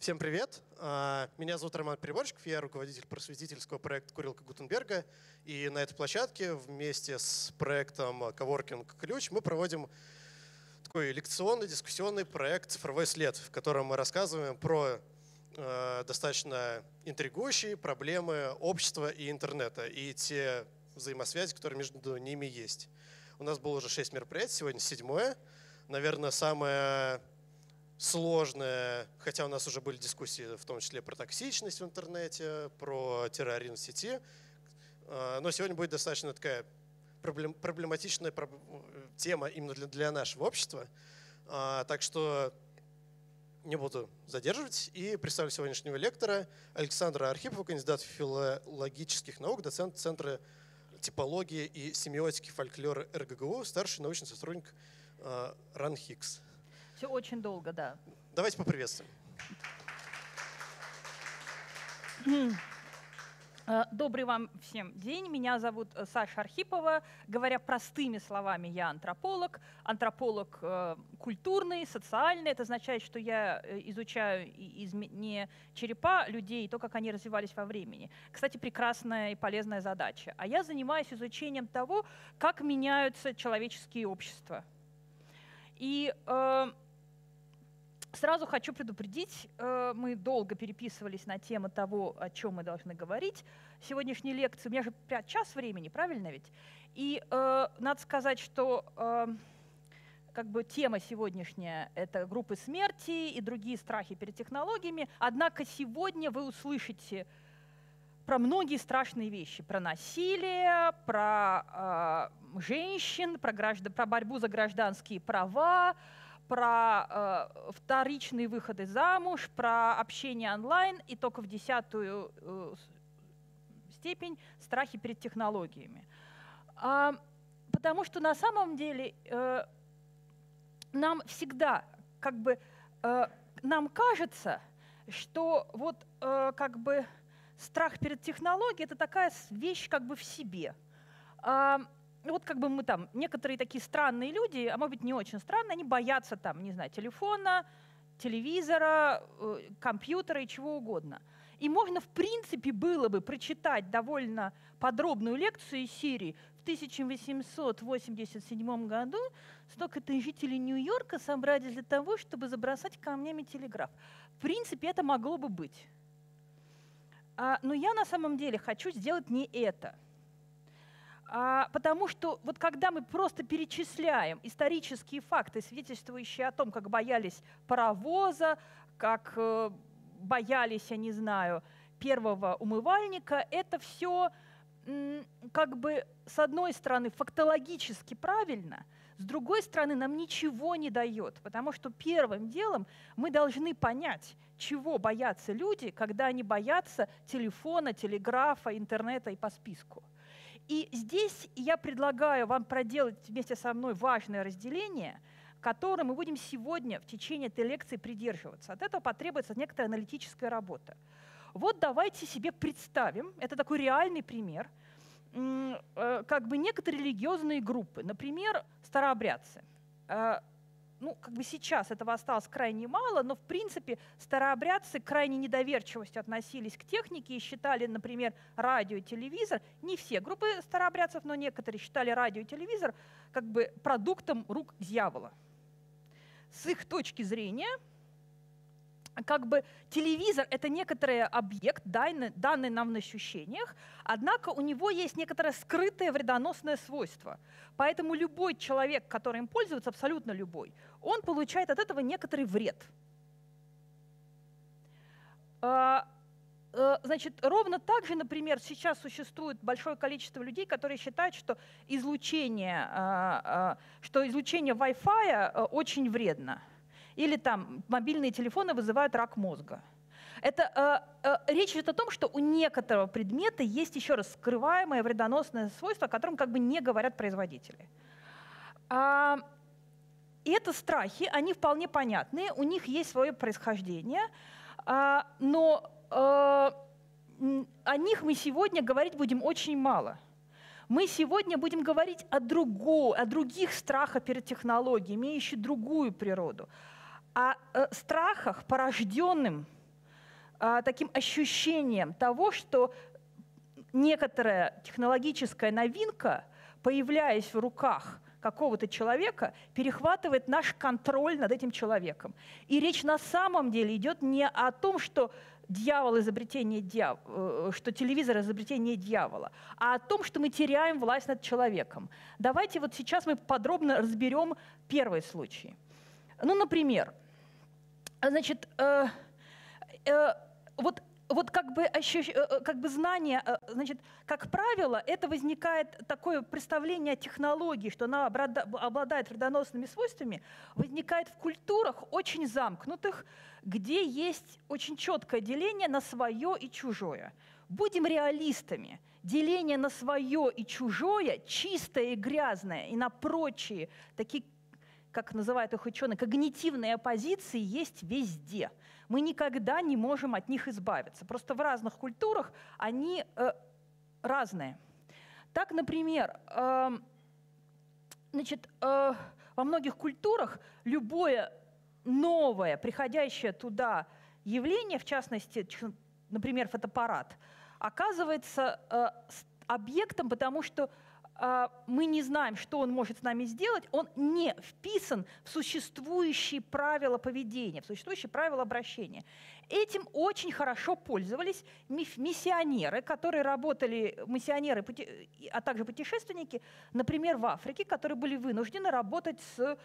Всем привет! Меня зовут Роман Переборщиков, я руководитель просветительского проекта «Курилка Гутенберга». И на этой площадке вместе с проектом «Коворкинг Ключ» мы проводим такой лекционный, дискуссионный проект «Цифровой след», в котором мы рассказываем про достаточно интригующие проблемы общества и интернета и те взаимосвязи, которые между ними есть. У нас было уже 6 мероприятий, сегодня 7-е. Наверное, самое сложное, хотя у нас уже были дискуссии, в том числе про токсичность в интернете, про терроризм в сети, но сегодня будет достаточно такая проблематичная тема именно для нашего общества. Так что не буду задерживать и представлю сегодняшнего лектора Александра Архипова, кандидат филологических наук, доцент Центра типологии и семиотики фольклора РГГУ, старший научный сотрудник РАНХИКС. Все очень долго, да. Давайте поприветствуем. Добрый вам всем день. Меня зовут Саша Архипова. Говоря простыми словами, я антрополог. Антрополог культурный, социальный. Это означает, что я изучаю не черепа людей, то, как они развивались во времени. Кстати, прекрасная и полезная задача. А я занимаюсь изучением того, как меняются человеческие общества. И сразу хочу предупредить, мы долго переписывались на тему того, о чем мы должны говорить. Сегодняшней лекции, у меня же час времени, правильно ведь? И надо сказать, что как бы тема сегодняшняя — это группы смерти и другие страхи перед технологиями. Однако сегодня вы услышите про многие страшные вещи, про насилие, про женщин, про борьбу за гражданские права, про вторичные выходы замуж, про общение онлайн и только в 10-ю степень страхи перед технологиями. Потому что на самом деле нам всегда нам кажется, что вот страх перед технологией — это такая вещь в себе. Вот мы там, некоторые такие странные люди, а может быть не очень странные, они боятся не знаю, телефона, телевизора, компьютера и чего угодно. И можно, в принципе, было бы прочитать довольно подробную лекцию из серии: в 1887 году столько-то жителей Нью-Йорка собрались для того, чтобы забросать камнями телеграф. В принципе, это могло бы быть. Но я на самом деле хочу сделать не это. Потому что вот когда мы просто перечисляем исторические факты, свидетельствующие о том, как боялись паровоза, как боялись, я не знаю, первого умывальника, это все с одной стороны фактологически правильно, с другой стороны нам ничего не дает, потому что первым делом мы должны понять, чего боятся люди, когда они боятся телефона, телеграфа, интернета и по списку. И здесь я предлагаю вам проделать вместе со мной важное разделение, которое мы будем сегодня в течение этой лекции придерживаться. От этого потребуется некоторая аналитическая работа. Вот давайте себе представим, это такой реальный пример, некоторые религиозные группы, например, старообрядцы. Сейчас этого осталось крайне мало, но в принципе старообрядцы крайне недоверчивостью относились к технике и считали, например, радио и телевизор, не все группы старообрядцев, но некоторые считали радио и телевизор продуктом рук дьявола. С их точки зрения, телевизор — это некоторый объект, данный нам на ощущениях, однако у него есть некоторое скрытое вредоносное свойство. Поэтому любой человек, который им пользуется, абсолютно любой, он получает от этого некоторый вред. Ровно так же, например, сейчас существует большое количество людей, которые считают, что излучение Wi-Fi очень вредно. Или мобильные телефоны вызывают рак мозга. Речь идет о том, что у некоторого предмета есть, еще раз, скрываемое вредоносное свойство, о котором не говорят производители. И это страхи, они вполне понятны, у них есть свое происхождение, но о них мы сегодня говорить будем очень мало. Мы сегодня будем говорить о других страхах перед технологиями, имеющих другую природу, о страхах, порожденных таким ощущением того, что некоторая технологическая новинка, появляясь в руках какого-то человека, перехватывает наш контроль над этим человеком. И речь на самом деле идет не о том, что что телевизор — изобретение дьявола, а о том, что мы теряем власть над человеком. Давайте вот сейчас мы подробно разберем первый случай. Ну, например, значит, вот как бы знание, значит, как правило, это возникает такое представление о технологии, что она обладает вредоносными свойствами, возникает в культурах очень замкнутых, где есть очень четкое деление на свое и чужое. Будем реалистами. Деление на свое и чужое, чистое и грязное, и на прочие, такие, как называют их ученые, когнитивные оппозиции есть везде. Мы никогда не можем от них избавиться. Просто в разных культурах они разные. Так, например, значит, во многих культурах любое новое, приходящее туда явление, в частности, например, фотоаппарат, оказывается объектом, потому что мы не знаем, что он может с нами сделать, он не вписан в существующие правила поведения, в существующие правила обращения. Этим очень хорошо пользовались миссионеры, которые работали, а также путешественники, например, в Африке, которые были вынуждены работать с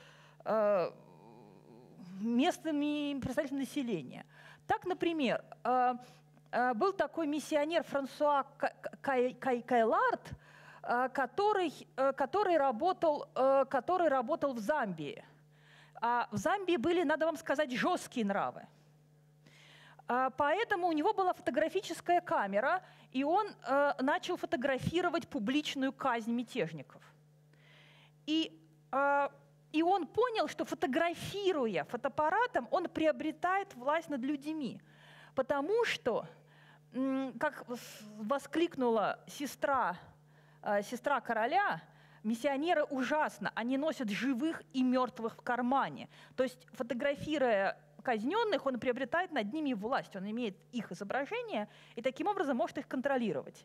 местными представителями населения. Так, например, был такой миссионер Франсуа Кайлард, который работал в Замбии. В Замбии были, надо вам сказать, жесткие нравы. Поэтому у него была фотографическая камера, и он начал фотографировать публичную казнь мятежников. И он понял, что фотографируя фотоаппаратом, он приобретает власть над людьми. Потому что, как воскликнула сестра короля, миссионеры ужасно, они носят живых и мертвых в кармане. То есть, фотографируя казненных, он приобретает над ними власть, он имеет их изображение и таким образом может их контролировать.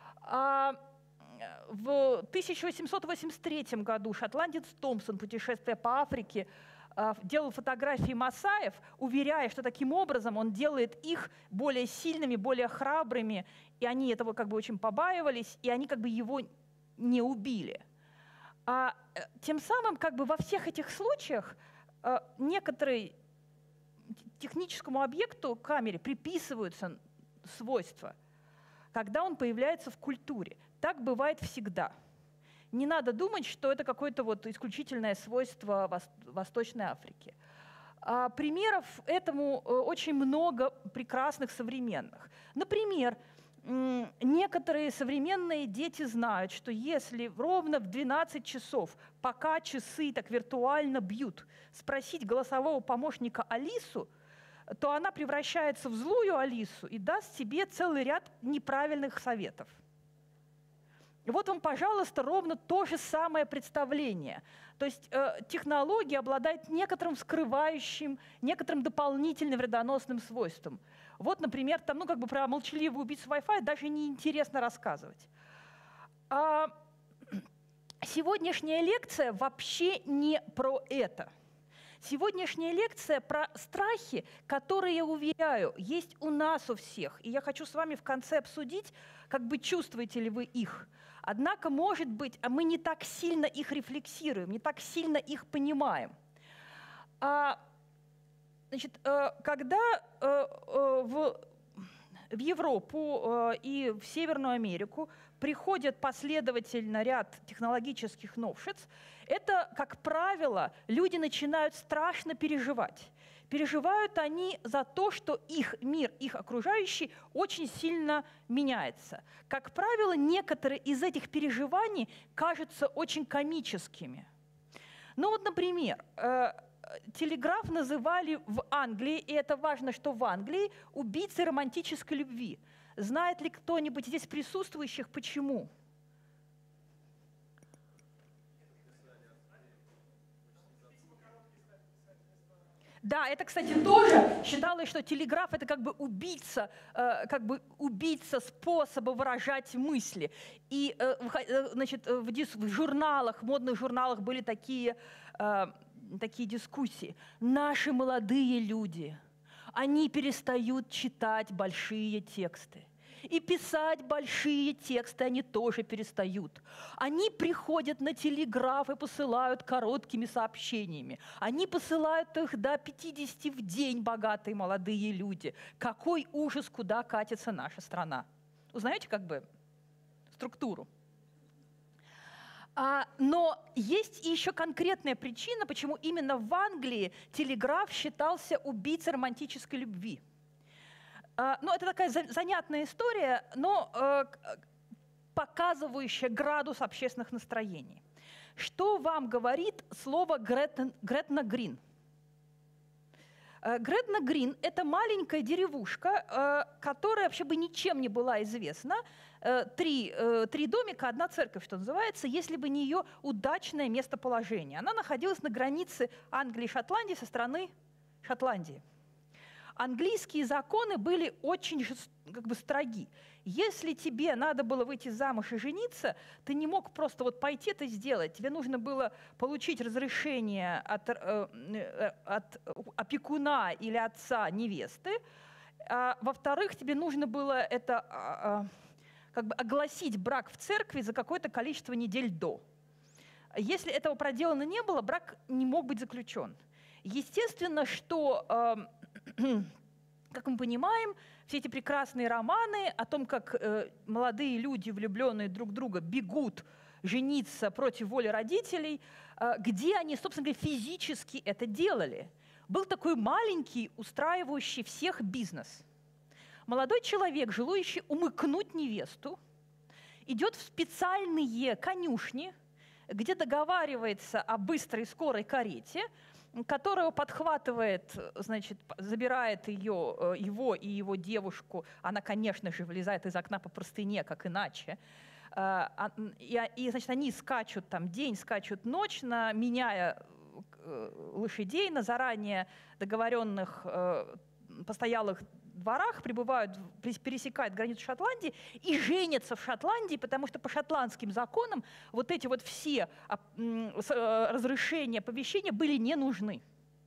В 1883 году шотландец Томпсон, путешествуя по Африке, делал фотографии масаев, уверяя, что таким образом он делает их более сильными, более храбрыми, и они этого как бы очень побаивались, и они как бы его не убили. Тем самым как бы во всех этих случаях некоторые техническому объекту, камере, приписываются свойства, когда он появляется в культуре. Так бывает всегда. Не надо думать, что это какое-то вот исключительное свойство Восточной Африки. Примеров этому очень много прекрасных современных. Например, некоторые современные дети знают, что если ровно в 12 часов, пока часы так виртуально бьют, спросить голосового помощника Алису, то она превращается в злую Алису и даст себе целый ряд неправильных советов. И вот вам, пожалуйста, ровно то же самое представление. То есть технология обладает некоторым скрывающим, некоторым дополнительным вредоносным свойством. Вот, например, там, как бы про молчаливую убийцу Wi-Fi даже неинтересно рассказывать. Сегодняшняя лекция вообще не про это. Сегодняшняя лекция про страхи, которые, я уверяю, есть у нас у всех. И я хочу с вами в конце обсудить, как бы чувствуете ли вы их. Однако, может быть, мы не так сильно их рефлексируем, не так сильно их понимаем. Значит, когда в Европу и в Северную Америку приходят последовательно ряд технологических новшеств, это, как правило, люди начинают страшно переживать. Переживают они за то, что их мир, их окружающий очень сильно меняется. Как правило, некоторые из этих переживаний кажутся очень комическими. Ну вот, например, телеграф называли в Англии, и это важно, что в Англии, убийцей романтической любви. Знает ли кто-нибудь здесь присутствующих, почему? Да, это, кстати, тоже считалось, что телеграф — это как бы убийца способа выражать мысли. И, значит, в журналах, в модных журналах были такие дискуссии. Наши молодые люди, они перестают читать большие тексты. И писать большие тексты они тоже перестают. Они приходят на телеграф и посылают короткими сообщениями. Они посылают их до 50 в день, богатые молодые люди. Какой ужас, куда катится наша страна. Узнаете как бы структуру? Но есть еще конкретная причина, почему именно в Англии телеграф считался убийцей романтической любви. Ну, это такая занятная история, но показывающая градус общественных настроений. Что вам говорит слово Гретна Грин? Гретна Грин – это маленькая деревушка, которая вообще бы ничем не была известна. Три домика, одна церковь, что называется, если бы не ее удачное местоположение. Она находилась на границе Англии и Шотландии со стороны Шотландии. Английские законы были очень строги. Если тебе надо было выйти замуж и жениться, ты не мог просто вот пойти это сделать. Тебе нужно было получить разрешение от опекуна или отца невесты. Во-вторых, тебе нужно было это огласить брак в церкви за какое-то количество недель до. Если этого проделано не было, брак не мог быть заключен. Естественно, что как мы понимаем, все эти прекрасные романы о том, как молодые люди, влюбленные друг в друга, бегут жениться против воли родителей, где они, собственно говоря, физически это делали. Был такой маленький, устраивающий всех бизнес. Молодой человек, желающий умыкнуть невесту, идет в специальные конюшни, где договаривается о быстрой скорой карете, которая подхватывает, значит, забирает его и его девушку. Она, конечно же, вылезает из окна по простыне, как иначе. И значит, они скачут там день, скачут ночь, меняя лошадей на заранее договоренных постоялых дворах, пересекают границу Шотландии и женятся в Шотландии, потому что по шотландским законам вот эти вот все разрешения, оповещения были не нужны.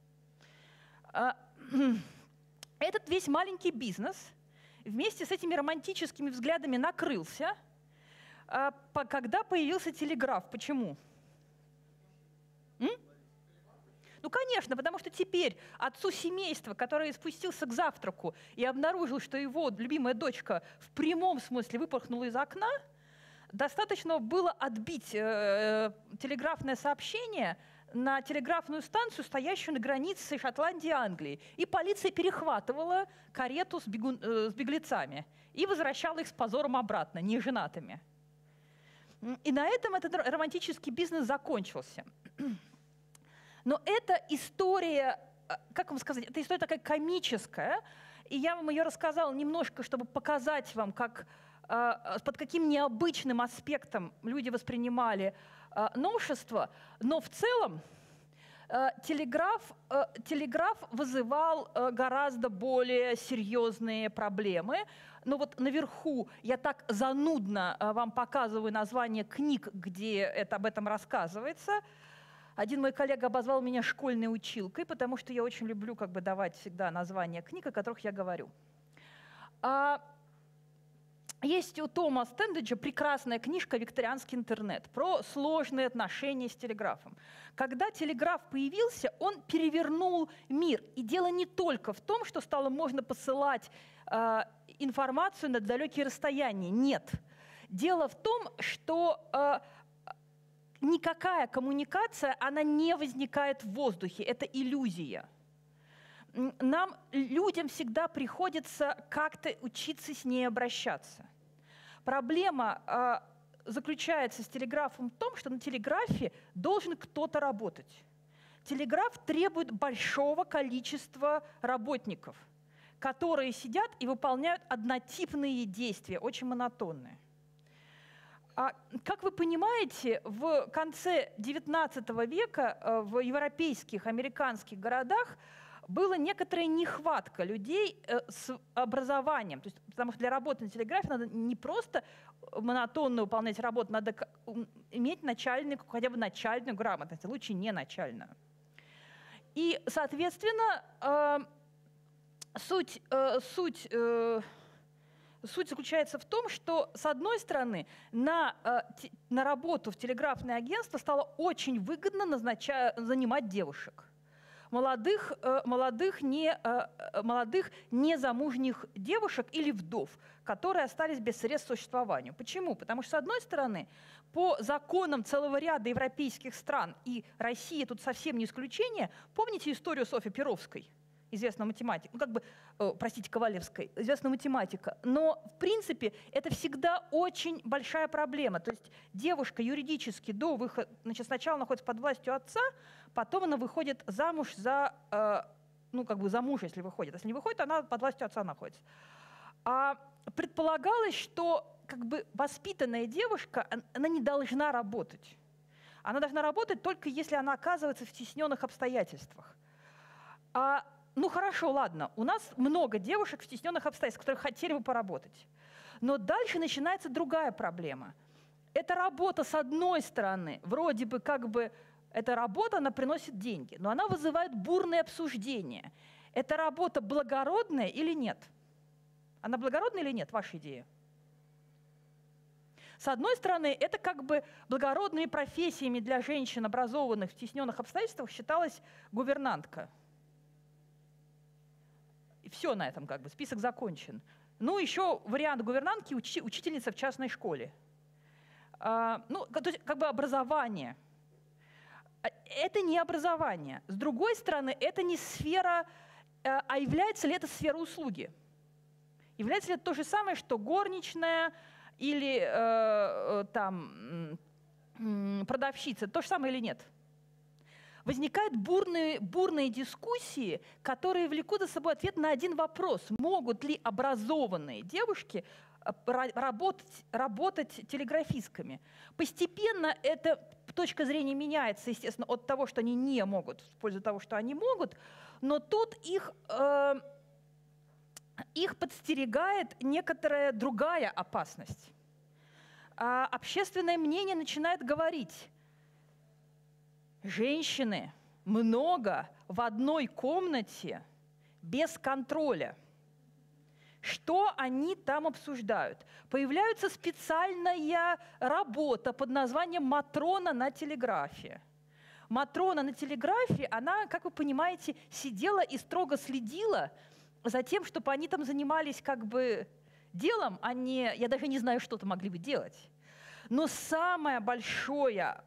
Этот весь маленький бизнес вместе с этими романтическими взглядами накрылся, когда появился телеграф. Почему? Ну, конечно, потому что теперь отцу семейства, который спустился к завтраку и обнаружил, что его любимая дочка в прямом смысле выпорхнула из окна, достаточно было отбить телеграфное сообщение на телеграфную станцию, стоящую на границе Шотландии и Англии. И полиция перехватывала карету с беглецами и возвращала их с позором обратно, неженатыми. И на этом этот романтический бизнес закончился. Но эта история, как вам сказать, эта история такая комическая, и я вам ее рассказала немножко, чтобы показать вам, под каким необычным аспектом люди воспринимали новшество. Но в целом телеграф вызывал гораздо более серьезные проблемы. Но вот наверху я так занудно вам показываю название книг, где об этом рассказывается. Один мой коллега обозвал меня школьной училкой, потому что я очень люблю давать всегда названия книг, о которых я говорю. Есть у Тома Стенджа прекрасная книжка «Викторианский интернет» про сложные отношения с телеграфом. Когда телеграф появился, он перевернул мир. И дело не только в том, что стало можно посылать информацию на далекие расстояния. Нет. Дело в том, что никакая коммуникация, она не возникает в воздухе, это иллюзия. Нам, людям, всегда приходится как-то учиться с ней обращаться. Проблема заключается с телеграфом в том, что на телеграфе должен кто-то работать. Телеграф требует большого количества работников, которые сидят и выполняют однотипные действия, очень монотонные. Как вы понимаете, в конце XIX века в европейских, американских городах была некоторая нехватка людей с образованием. То есть, потому что для работы на телеграфе надо не просто монотонно выполнять работу, надо иметь начальную, хотя бы начальную грамотность, лучше не начальную. И, соответственно, суть заключается в том, что, с одной стороны, на работу в телеграфное агентство стало очень выгодно занимать девушек. Молодых незамужних девушек или вдов, которые остались без средств к существованию. Почему? Потому что, с одной стороны, по законам целого ряда европейских стран, и Россия тут совсем не исключение, помните историю Софьи Перовской, известного математика, Ковалевской, известная математика. Но, в принципе, это всегда очень большая проблема. То есть девушка юридически до выхода, сначала находится под властью отца, потом она выходит замуж за мужа, если выходит. Если не выходит, она под властью отца находится. А предполагалось, что воспитанная девушка, она не должна работать. Она должна работать только если она оказывается в стесненных обстоятельствах. Хорошо, ладно, у нас много девушек в стесненных обстоятельствах, которые хотели бы поработать. Но дальше начинается другая проблема. Эта работа, с одной стороны, вроде бы эта работа, она приносит деньги, но она вызывает бурные обсуждения. Эта работа благородная или нет? Она благородная или нет, ваша идея? С одной стороны, это благородными профессиями для женщин, образованных в стесненных обстоятельствах, считалась гувернантка. И все на этом список закончен. Еще вариант гувернантки – учительница в частной школе. То есть образование. Это не образование. С другой стороны, это не сфера, а является ли это сфера услуги? Является ли это то же самое, что горничная или продавщица? То же самое или нет? Возникают бурные дискуссии, которые влекут за собой ответ на один вопрос. Могут ли образованные девушки работать телеграфистками? Постепенно эта точка зрения меняется, естественно, от того, что они не могут, в пользу того, что они могут, но тут их подстерегает некоторая другая опасность. Общественное мнение начинает говорить: женщины много в одной комнате без контроля. Что они там обсуждают? Появляется специальная работа под названием «Матрона на телеграфе». Матрона на телеграфе, она, как вы понимаете, сидела и строго следила за тем, чтобы они там занимались делом, а не, я даже не знаю, что там могли бы делать. Но самая большая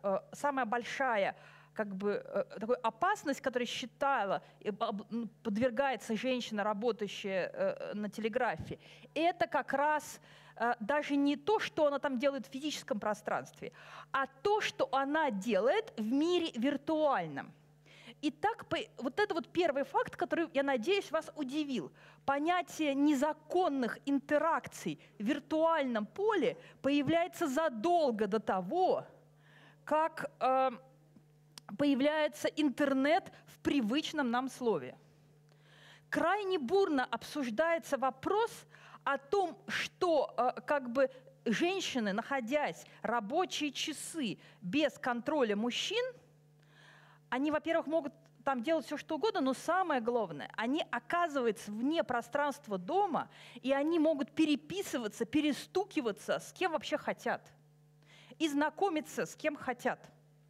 такая опасность, которая подвергается женщина, работающая на телеграфе, это как раз даже не то, что она там делает в физическом пространстве, а то, что она делает в мире виртуальном. Итак, это первый факт, который, я надеюсь, вас удивил. Понятие незаконных интеракций в виртуальном поле появляется задолго до того, как появляется интернет в привычном нам слове. Крайне бурно обсуждается вопрос о том, что женщины, находясь рабочие часы без контроля мужчин, они, во-первых, могут там делать все, что угодно, но самое главное, они оказываются вне пространства дома, и они могут переписываться, перестукиваться с кем вообще хотят, и знакомиться с кем хотят.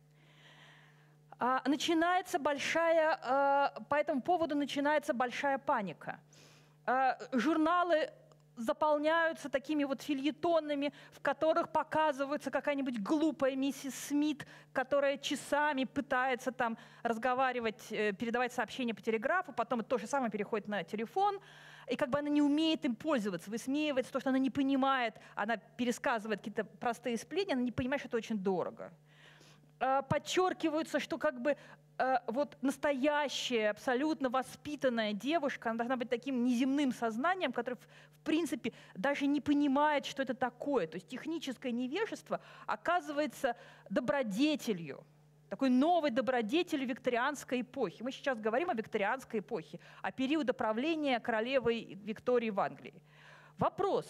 По этому поводу начинается большая паника. Журналы заполняются такими фельетонами, в которых показывается какая-нибудь глупая миссис Смит, которая часами пытается там разговаривать, передавать сообщения по телеграфу, потом то же самое переходит на телефон, и она не умеет им пользоваться, высмеивается то, что она не понимает, она пересказывает какие-то простые сплетни, она не понимает, что это очень дорого. Подчеркивается, что настоящая, абсолютно воспитанная девушка, она должна быть таким неземным сознанием, которое, в принципе, даже не понимает, что это такое. То есть техническое невежество оказывается добродетелью. такой новой добродетелью викторианской эпохи. Мы сейчас говорим о викторианской эпохе, о периоде правления королевы Виктории в Англии. Вопрос.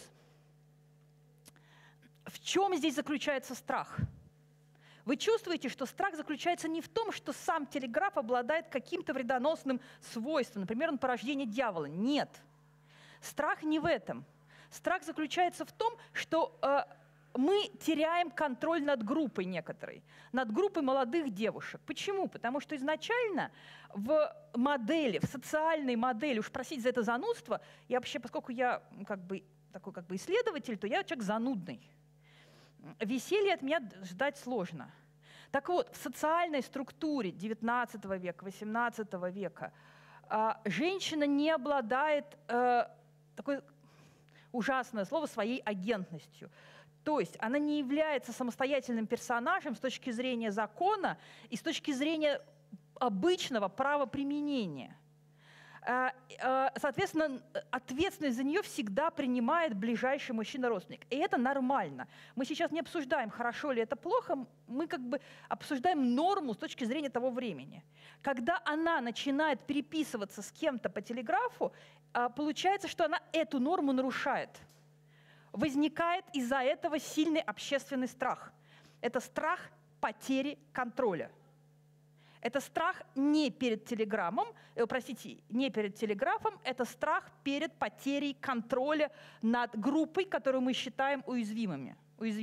В чем здесь заключается страх? Вы чувствуете, что страх заключается не в том, что сам телеграф обладает каким-то вредоносным свойством, например, он порождение дьявола. Нет. Страх не в этом. Страх заключается в том, что мы теряем контроль над группой некоторой, над группой молодых девушек. Почему? Потому что изначально в модели, в социальной модели, уж простите за это занудство, я вообще, поскольку я такой исследователь, то я человек занудный. Веселье от меня ждать сложно. Так вот, в социальной структуре XIX века, XVIII века женщина не обладает, такое ужасное слово, своей агентностью. То есть она не является самостоятельным персонажем с точки зрения закона и с точки зрения обычного правоприменения. Соответственно, ответственность за нее всегда принимает ближайший мужчина-родственник. И это нормально. Мы сейчас не обсуждаем, хорошо ли это плохо, мы обсуждаем норму с точки зрения того времени. Когда она начинает переписываться с кем-то по телеграфу, получается, что она эту норму нарушает. Возникает из-за этого сильный общественный страх. Это страх потери контроля. Это страх не перед телеграммом, не перед телеграфом, это страх перед потерей контроля над группой, которую мы считаем уязвимой.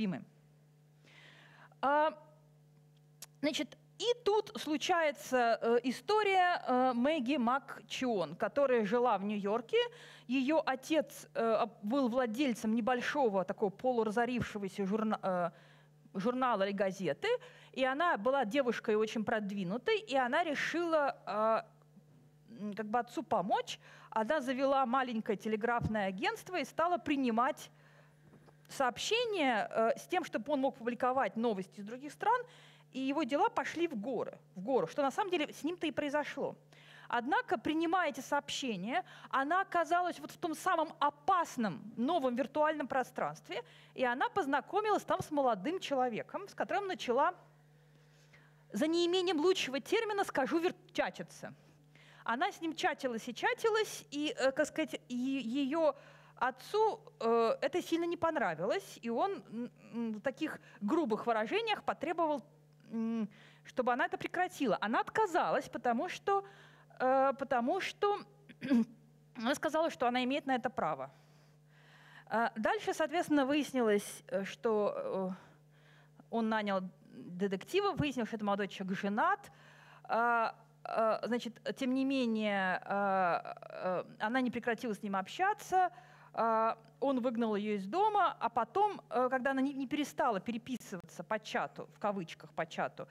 Значит, и тут случается история Мэгги МакЧион, которая жила в Нью-Йорке. Ее отец был владельцем небольшого такого полуразорившегося журнала или газеты, и она была девушкой очень продвинутой, и она решила отцу помочь. Она завела маленькое телеграфное агентство и стала принимать сообщения с тем, чтобы он мог публиковать новости из других стран, и его дела пошли в гору, что на самом деле с ним-то и произошло. Однако, принимая эти сообщения, она оказалась вот в том самом опасном новом виртуальном пространстве, и она познакомилась там с молодым человеком, с которым начала, за неимением лучшего термина скажу, чатиться. Она с ним чатилась, и, ее отцу это сильно не понравилось, и он в таких грубых выражениях потребовал, чтобы она это прекратила. Она отказалась, потому что она сказала, что она имеет на это право. Дальше, соответственно, выяснилось, что он нанял детектива, выяснилось, что это молодой человек женат. Значит, тем не менее, она не прекратила с ним общаться, он выгнал ее из дома, а потом, когда она не перестала переписываться по чату, в кавычках по чату,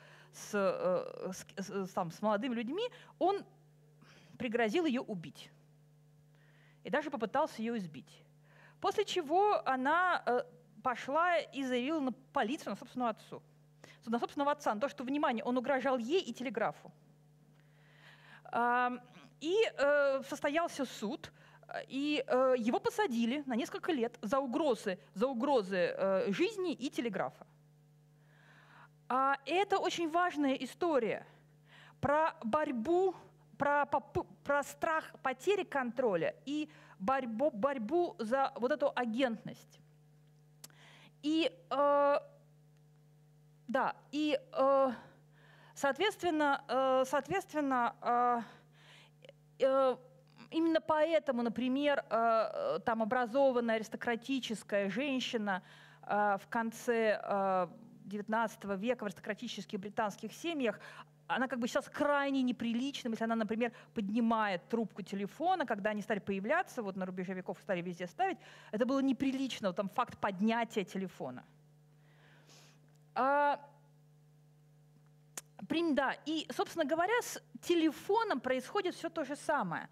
с молодыми людьми, он пригрозил ее убить. И даже попытался ее избить. После чего она пошла и заявила на полицию, на собственного отца, на то, что, внимание, он угрожал ей и телеграфу. И состоялся суд, и его посадили на несколько лет за угрозы жизни и телеграфа. И это очень важная история про борьбу, про страх потери контроля и борьбу за вот эту агентность. Соответственно, именно поэтому, например, там образованная аристократическая женщина в конце XIX века в аристократических британских семьях, она сейчас крайне неприлична, если она, например, поднимает трубку телефона, когда они стали появляться, вот на рубеже веков стали везде ставить, это было неприлично, там факт поднятия телефона. И, собственно говоря, с телефоном происходит все то же самое.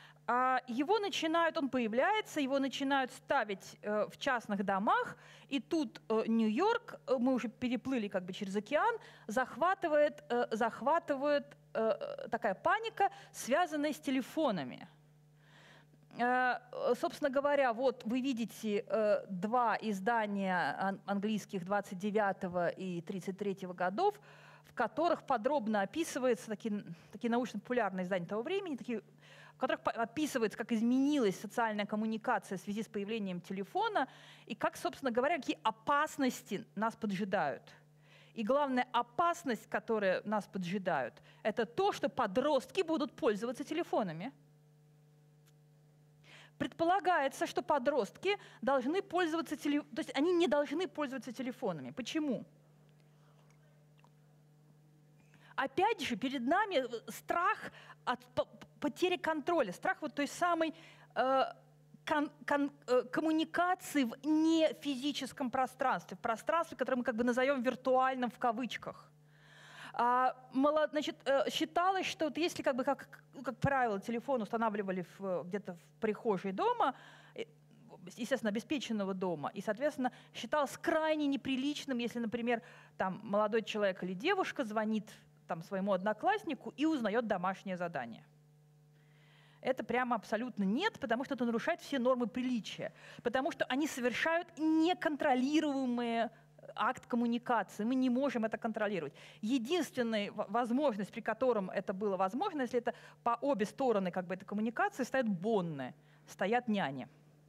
Он появляется, его начинают ставить в частных домах, и тут Нью-Йорк, мы уже переплыли через океан, захватывает такая паника, связанная с телефонами. Собственно говоря, вот вы видите два издания английских 29 и 33 годов, в которых подробно описываются такие научно-популярные издания того времени, в которых описывается, как изменилась социальная коммуникация в связи с появлением телефона и как, собственно говоря, какие опасности нас поджидают. И главная опасность, которая нас поджидает, это то, что подростки будут пользоваться телефонами. Предполагается, что подростки должны пользоваться телефонами, то есть они не должны пользоваться телефонами. Почему? Опять же, перед нами страх от потери контроля, страх вот той самой коммуникации в нефизическом пространстве, в пространстве, которое мы как бы назовем виртуальным в кавычках. Значит, считалось, что вот если как правило, телефон устанавливали где-то в прихожей дома, естественно, обеспеченного дома, и, соответственно, считалось крайне неприличным, если, например, там, молодой человек или девушка звонит там, своему однокласснику и узнает домашнее задание. Это прямо абсолютно нет, потому что это нарушает все нормы приличия, потому что они совершают неконтролируемый акт коммуникации. Мы не можем это контролировать. Единственная возможность, при котором это было возможно, если это по обе стороны как бы, этой коммуникации стоят бонны, стоят няни.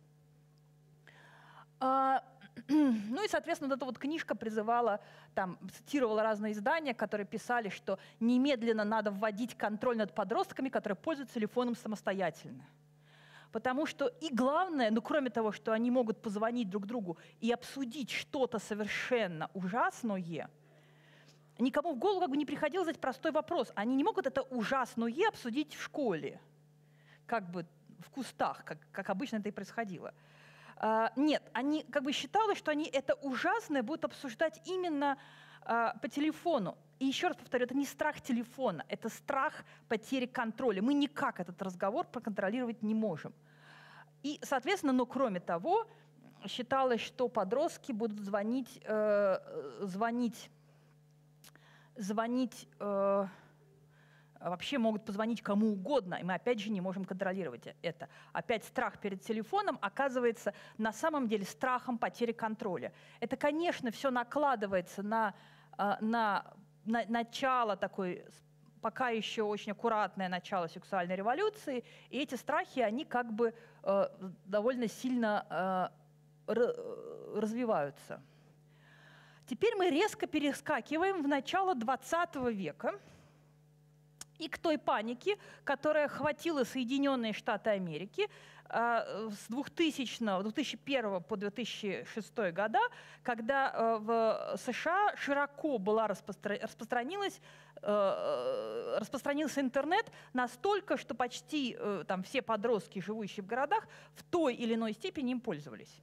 Ну и, соответственно, вот эта вот книжка призывала, там, цитировала разные издания, которые писали, что немедленно надо вводить контроль над подростками, которые пользуются телефоном самостоятельно. Потому что и главное, ну кроме того, что они могут позвонить друг другу и обсудить что-то совершенно ужасное, никому в голову как бы не приходил задать простой вопрос. Они не могут это ужасное обсудить в школе, как бы в кустах, как обычно это и происходило. Нет, они как бы считалось, что они это ужасное будут обсуждать именно по телефону. И еще раз повторю, это не страх телефона, это страх потери контроля. Мы никак этот разговор проконтролировать не можем. И, соответственно, но кроме того, считалось, что подростки будут звонить вообще могут позвонить кому угодно, и мы опять же не можем контролировать это. Опять страх перед телефоном оказывается на самом деле страхом потери контроля. Это, конечно, все накладывается на начало такой, пока еще очень аккуратное начало сексуальной революции, и эти страхи, они как бы довольно сильно развиваются. Теперь мы резко перескакиваем в начало XX века, и к той панике, которая охватила Соединенные Штаты Америки с 2001 по 2006 года, когда в США широко распространился интернет настолько, что почти там, все подростки, живущие в городах, в той или иной степени им пользовались.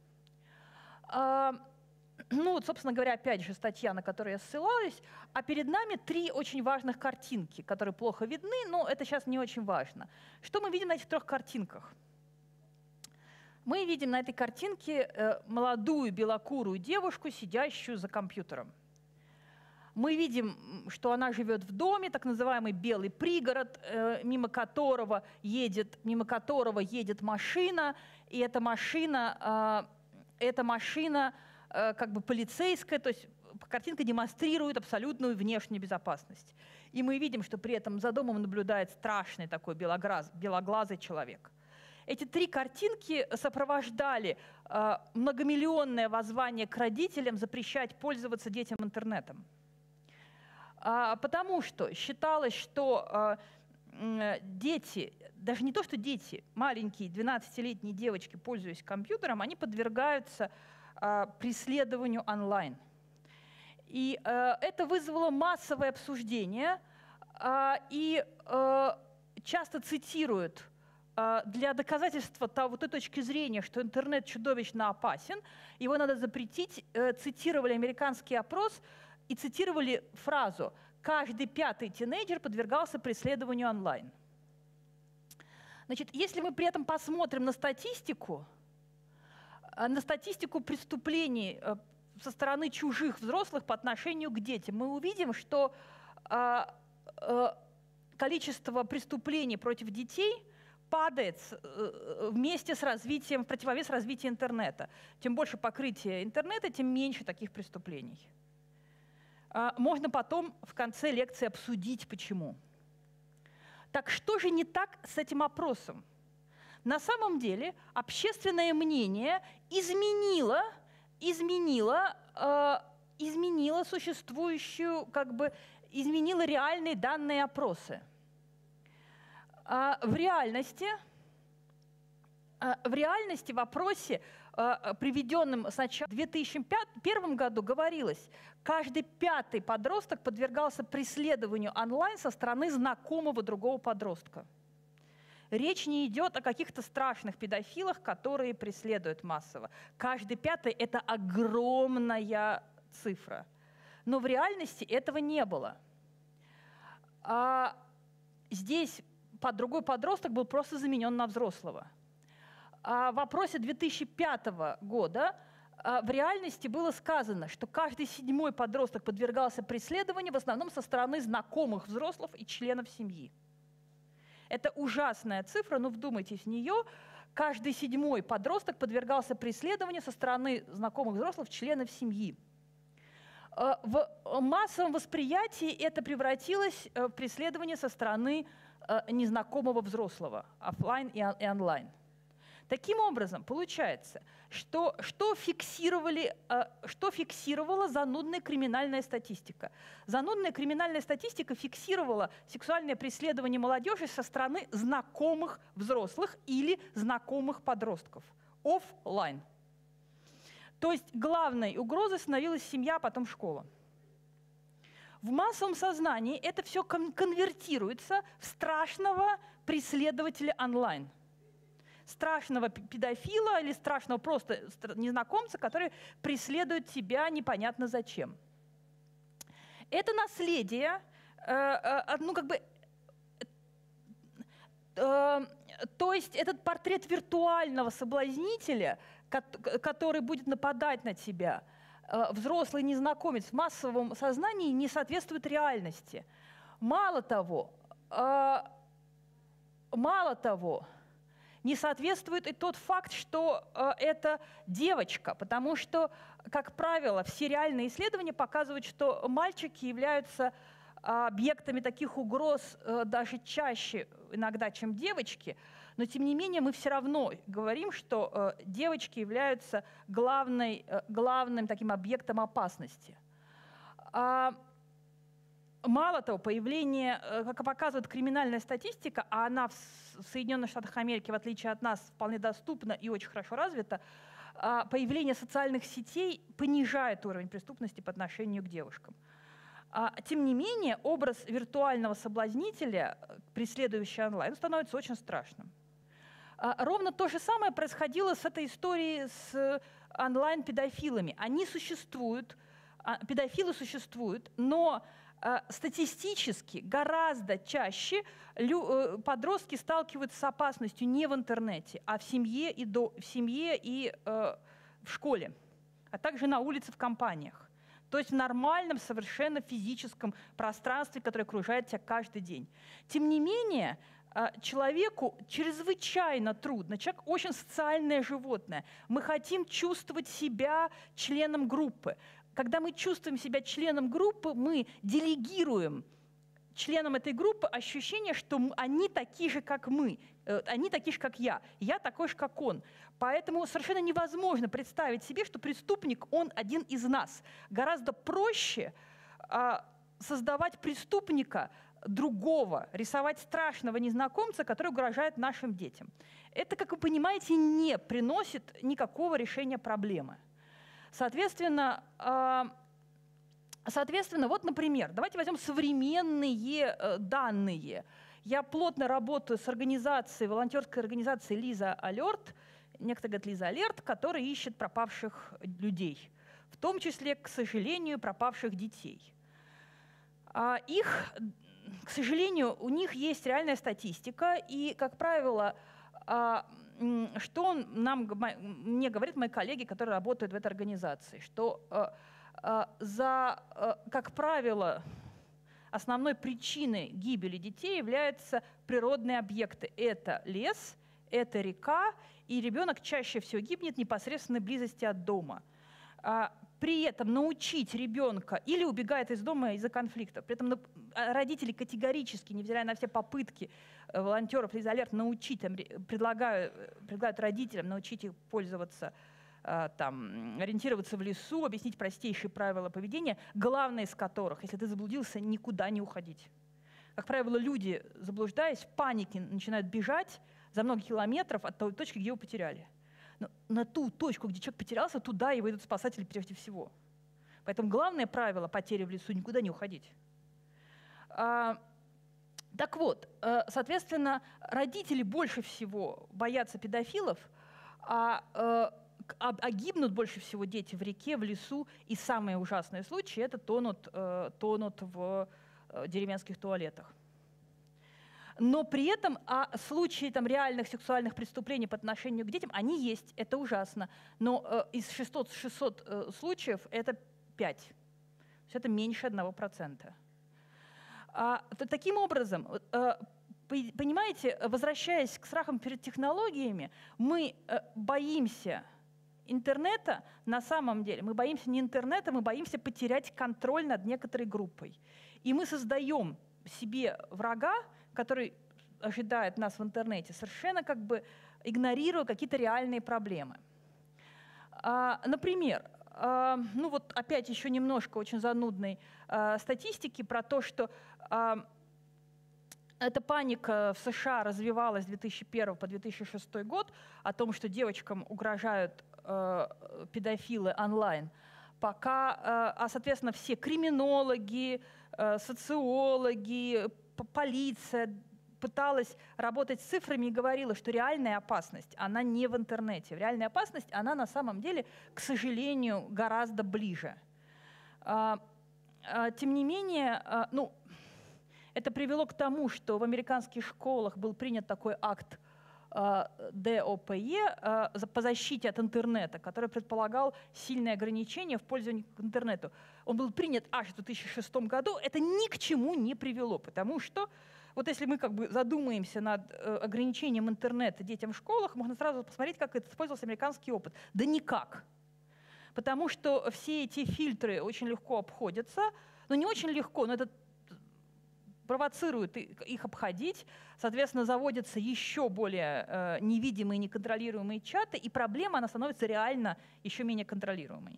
Ну вот, собственно говоря, опять же, статья, на которую я ссылалась, а перед нами три очень важных картинки, которые плохо видны, но это сейчас не очень важно. Что мы видим на этих трех картинках? Мы видим на этой картинке молодую белокурую девушку, сидящую за компьютером. Мы видим, что она живет в доме, так называемый белый пригород, мимо которого едет машина, и эта машина как бы полицейская, то есть картинка демонстрирует абсолютную внешнюю безопасность. И мы видим, что при этом за домом наблюдает страшный такой белоглазый человек. Эти три картинки сопровождали многомиллионное воззвание к родителям запрещать пользоваться детям интернетом. Потому что считалось, что дети, даже не то что дети, маленькие 12-летние девочки, пользуясь компьютером, они подвергаются преследованию онлайн. И это вызвало массовое обсуждение, и часто цитируют для доказательства той точки зрения, что интернет чудовищно опасен, его надо запретить, цитировали американский опрос и цитировали фразу «каждый пятый тинейджер подвергался преследованию онлайн». Значит, если мы при этом посмотрим на статистику преступлений со стороны чужих взрослых по отношению к детям, мы увидим, что количество преступлений против детей падает вместе с развитием, в противовес развитию интернета. Чем больше покрытие интернета, тем меньше таких преступлений. Можно потом в конце лекции обсудить, почему. Так что же не так с этим опросом? На самом деле общественное мнение изменило существующую, изменило реальные данные опросы. В реальности в опросе, приведенном сначала в 2001 году, говорилось, каждый 5-й подросток подвергался преследованию онлайн со стороны знакомого другого подростка. Речь не идет о каких-то страшных педофилах, которые преследуют массово. Каждый 5-й – это огромная цифра. Но в реальности этого не было. Здесь другой подросток был просто заменен на взрослого. В опросе 2005 года в реальности было сказано, что каждый 7-й подросток подвергался преследованию в основном со стороны знакомых взрослых и членов семьи. Это ужасная цифра, но вдумайтесь в нее. Каждый 7-й подросток подвергался преследованию со стороны знакомых взрослых, членов семьи. В массовом восприятии это превратилось в преследование со стороны незнакомого взрослого, офлайн и онлайн. Таким образом, получается, что фиксировала занудная криминальная статистика? Занудная криминальная статистика фиксировала сексуальное преследование молодежи со стороны знакомых взрослых или знакомых подростков. Оффлайн. То есть главной угрозой становилась семья, а потом школа. В массовом сознании это все конвертируется в страшного преследователя онлайн. Страшного педофила или страшного просто незнакомца, который преследует тебя непонятно зачем. Это наследие, то есть этот портрет виртуального соблазнителя, который будет нападать на тебя, взрослый незнакомец в массовом сознании не соответствует реальности. Мало того, не соответствует и тот факт, что это девочка, потому что, как правило, все реальные исследования показывают, что мальчики являются объектами таких угроз даже чаще иногда, чем девочки, но тем не менее мы все равно говорим, что девочки являются главным таким объектом опасности. Мало того, появление, как показывает криминальная статистика, а она в Соединенных Штатах Америки, в отличие от нас, вполне доступна и очень хорошо развита, появление социальных сетей понижает уровень преступности по отношению к девушкам. Тем не менее, образ виртуального соблазнителя, преследующего онлайн, становится очень страшным. Ровно то же самое происходило с этой историей с онлайн-педофилами. Они существуют, педофилы существуют, но статистически гораздо чаще подростки сталкиваются с опасностью не в интернете, а в семье и в школе, а также на улице в компаниях. То есть в нормальном, совершенно физическом пространстве, которое окружает тебя каждый день. Тем не менее, человеку чрезвычайно трудно. Человек очень социальное животное. Мы хотим чувствовать себя членом группы. Когда мы чувствуем себя членом группы, мы делегируем членам этой группы ощущение, что они такие же, как мы, они такие же, как я такой же, как он. Поэтому совершенно невозможно представить себе, что преступник, он один из нас. Гораздо проще создавать преступника другого, рисовать страшного незнакомца, который угрожает нашим детям. Это, как вы понимаете, не приносит никакого решения проблемы. Соответственно, вот, например, давайте возьмем современные данные. Я плотно работаю с организацией, волонтерской организацией Лиза Алерт, некто говорит Лиза Алерт, которая ищет пропавших людей, в том числе, к сожалению, пропавших детей. К сожалению, у них есть реальная статистика, и, как правило, что мне говорят мои коллеги, которые работают в этой организации, что, как правило, основной причиной гибели детей являются природные объекты. Это лес, это река, и ребенок чаще всего гибнет в непосредственной близости от дома. при этом научить ребенка или убегает из дома из-за конфликта. При этом родители категорически, невзирая на все попытки волонтеров Лиза Алерт научить, предлагают родителям научить их пользоваться, ориентироваться в лесу, объяснить простейшие правила поведения, главное из которых, если ты заблудился, никуда не уходить. Как правило, люди, заблуждаясь, в панике начинают бежать за много километров от той точки, где его потеряли. Но на ту точку, где человек потерялся, туда его идут спасатели прежде всего. Поэтому главное правило потери в лесу — никуда не уходить. Так вот, соответственно, родители больше всего боятся педофилов, а гибнут больше всего дети в реке, в лесу, и самые ужасные случаи — это тонут в деревенских туалетах. Но при этом случаи реальных сексуальных преступлений по отношению к детям, они есть, это ужасно. Но из 600 случаев это 5. То есть это меньше 1%. Таким образом, понимаете, возвращаясь к страхам перед технологиями, мы боимся интернета, на самом деле, мы боимся не интернета, мы боимся потерять контроль над некоторой группой. И мы создаем себе врага, который ожидает нас в интернете, совершенно игнорируя какие-то реальные проблемы. Например, опять еще немножко очень занудной статистики про то, что эта паника в США развивалась с 2001 по 2006 год о том, что девочкам угрожают педофилы онлайн, пока, соответственно, все криминологи, социологи, полиция пыталась работать с цифрами и говорила, что реальная опасность, она не в интернете. Реальная опасность, она на самом деле, к сожалению, гораздо ближе. Тем не менее, это привело к тому, что в американских школах был принят такой акт ДОПЕ по защите от интернета, который предполагал сильные ограничения в пользовании к интернету. Он был принят аж в 2006 году. Это ни к чему не привело, потому что вот если мы задумаемся над ограничением интернета детям в школах, можно сразу посмотреть, как это использовался американский опыт. Да никак. Потому что все эти фильтры очень легко обходятся, но не очень легко, но это провоцирует их обходить, соответственно, заводятся еще более невидимые, неконтролируемые чаты, и проблема, она становится реально еще менее контролируемой.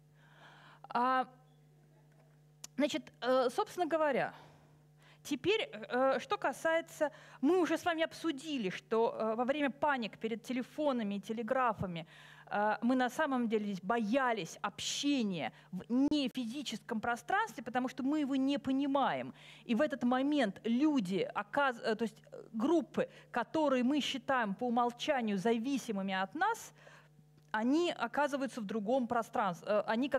Значит, собственно говоря, теперь, что касается, мы уже с вами обсудили, что во время паник перед телефонами и телеграфами мы на самом деле здесь боялись общения в нефизическом пространстве, потому что мы его не понимаем. И в этот момент люди, то есть группы, которые мы считаем по умолчанию зависимыми от нас, они оказываются в другом пространстве,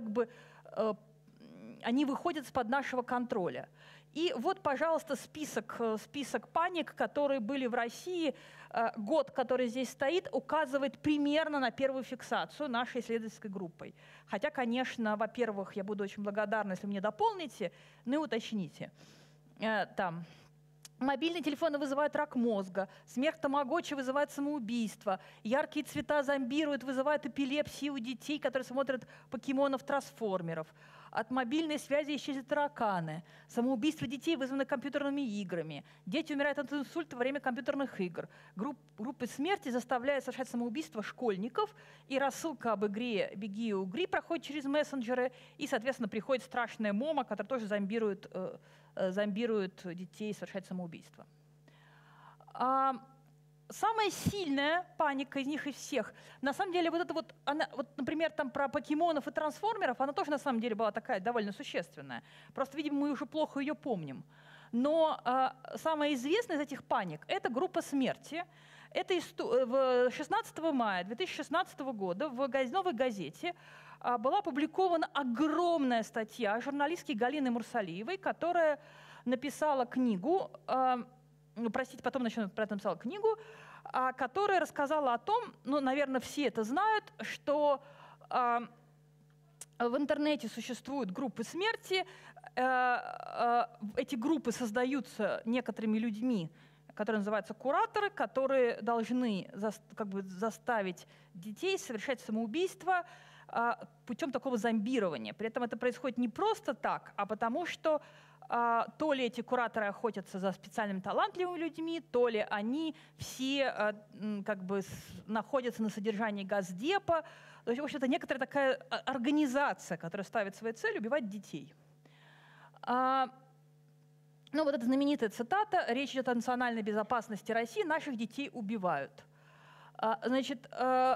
они выходят из-под нашего контроля. И вот, пожалуйста, список паник, которые были в России. Год, который здесь стоит, указывает примерно на первую фиксацию нашей исследовательской группой. Хотя, конечно, во-первых, я буду очень благодарна, если мне дополните, и уточните. Мобильные телефоны вызывают рак мозга, смерть тамагочи вызывает самоубийство, яркие цвета зомбируют, вызывают эпилепсию у детей, которые смотрят покемонов-трансформеров. От мобильной связи исчезли тараканы. Самоубийство детей вызвано компьютерными играми. Дети умирают от инсульта во время компьютерных игр. Группы смерти заставляют совершать самоубийство школьников, и рассылка об игре «Беги и угри» проходит через мессенджеры, и, соответственно, приходит страшная мома, которая тоже зомбирует детей совершать самоубийство. Самая сильная паника из них из всех, на самом деле, например, про покемонов и трансформеров, она тоже на самом деле была такая довольно существенная. Просто, видимо, мы уже плохо ее помним. Но самая известная из этих паник — это группа смерти. Это 16 мая 2016 года в «Новой газете» была опубликована огромная статья журналистки Галины Мурсалиевой, которая написала книгу, потом про это написала книгу, которая рассказала о том, наверное, все это знают, что в интернете существуют группы смерти. Эти группы создаются некоторыми людьми, которые называются кураторы, которые должны заставить детей совершать самоубийство, путем такого зомбирования. При этом это происходит не просто так, а потому что то ли эти кураторы охотятся за специальными талантливыми людьми, то ли они все как бы находятся на содержании Госдепа. То есть, в общем-то, некоторая такая организация, которая ставит своей целью убивать детей. Ну, вот эта знаменитая цитата: «Речь идет о национальной безопасности России, наших детей убивают». Значит,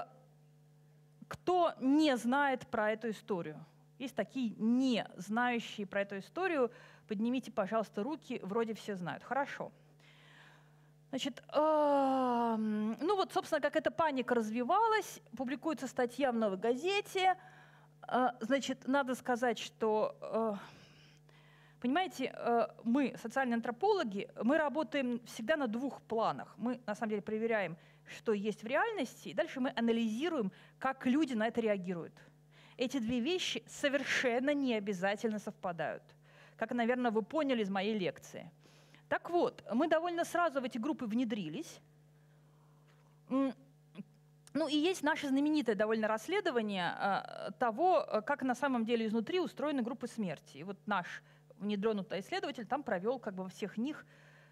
кто не знает про эту историю? Есть такие не знающие про эту историю. Поднимите, пожалуйста, руки. Вроде все знают. Хорошо. Значит, ну вот, собственно, как эта паника развивалась. Публикуется статья в «Новой газете». Значит, надо сказать, что, понимаете, мы, социальные антропологи, мы работаем всегда на двух планах. Мы, на самом деле, проверяем, что есть в реальности, и дальше мы анализируем, как люди на это реагируют. Эти две вещи совершенно не обязательно совпадают, как, наверное, вы поняли из моей лекции. Так вот, мы довольно сразу в эти группы внедрились. Ну и есть наше знаменитое довольно расследование того, как на самом деле изнутри устроены группы смерти. И вот наш внедренный исследователь там провел как бы во всех них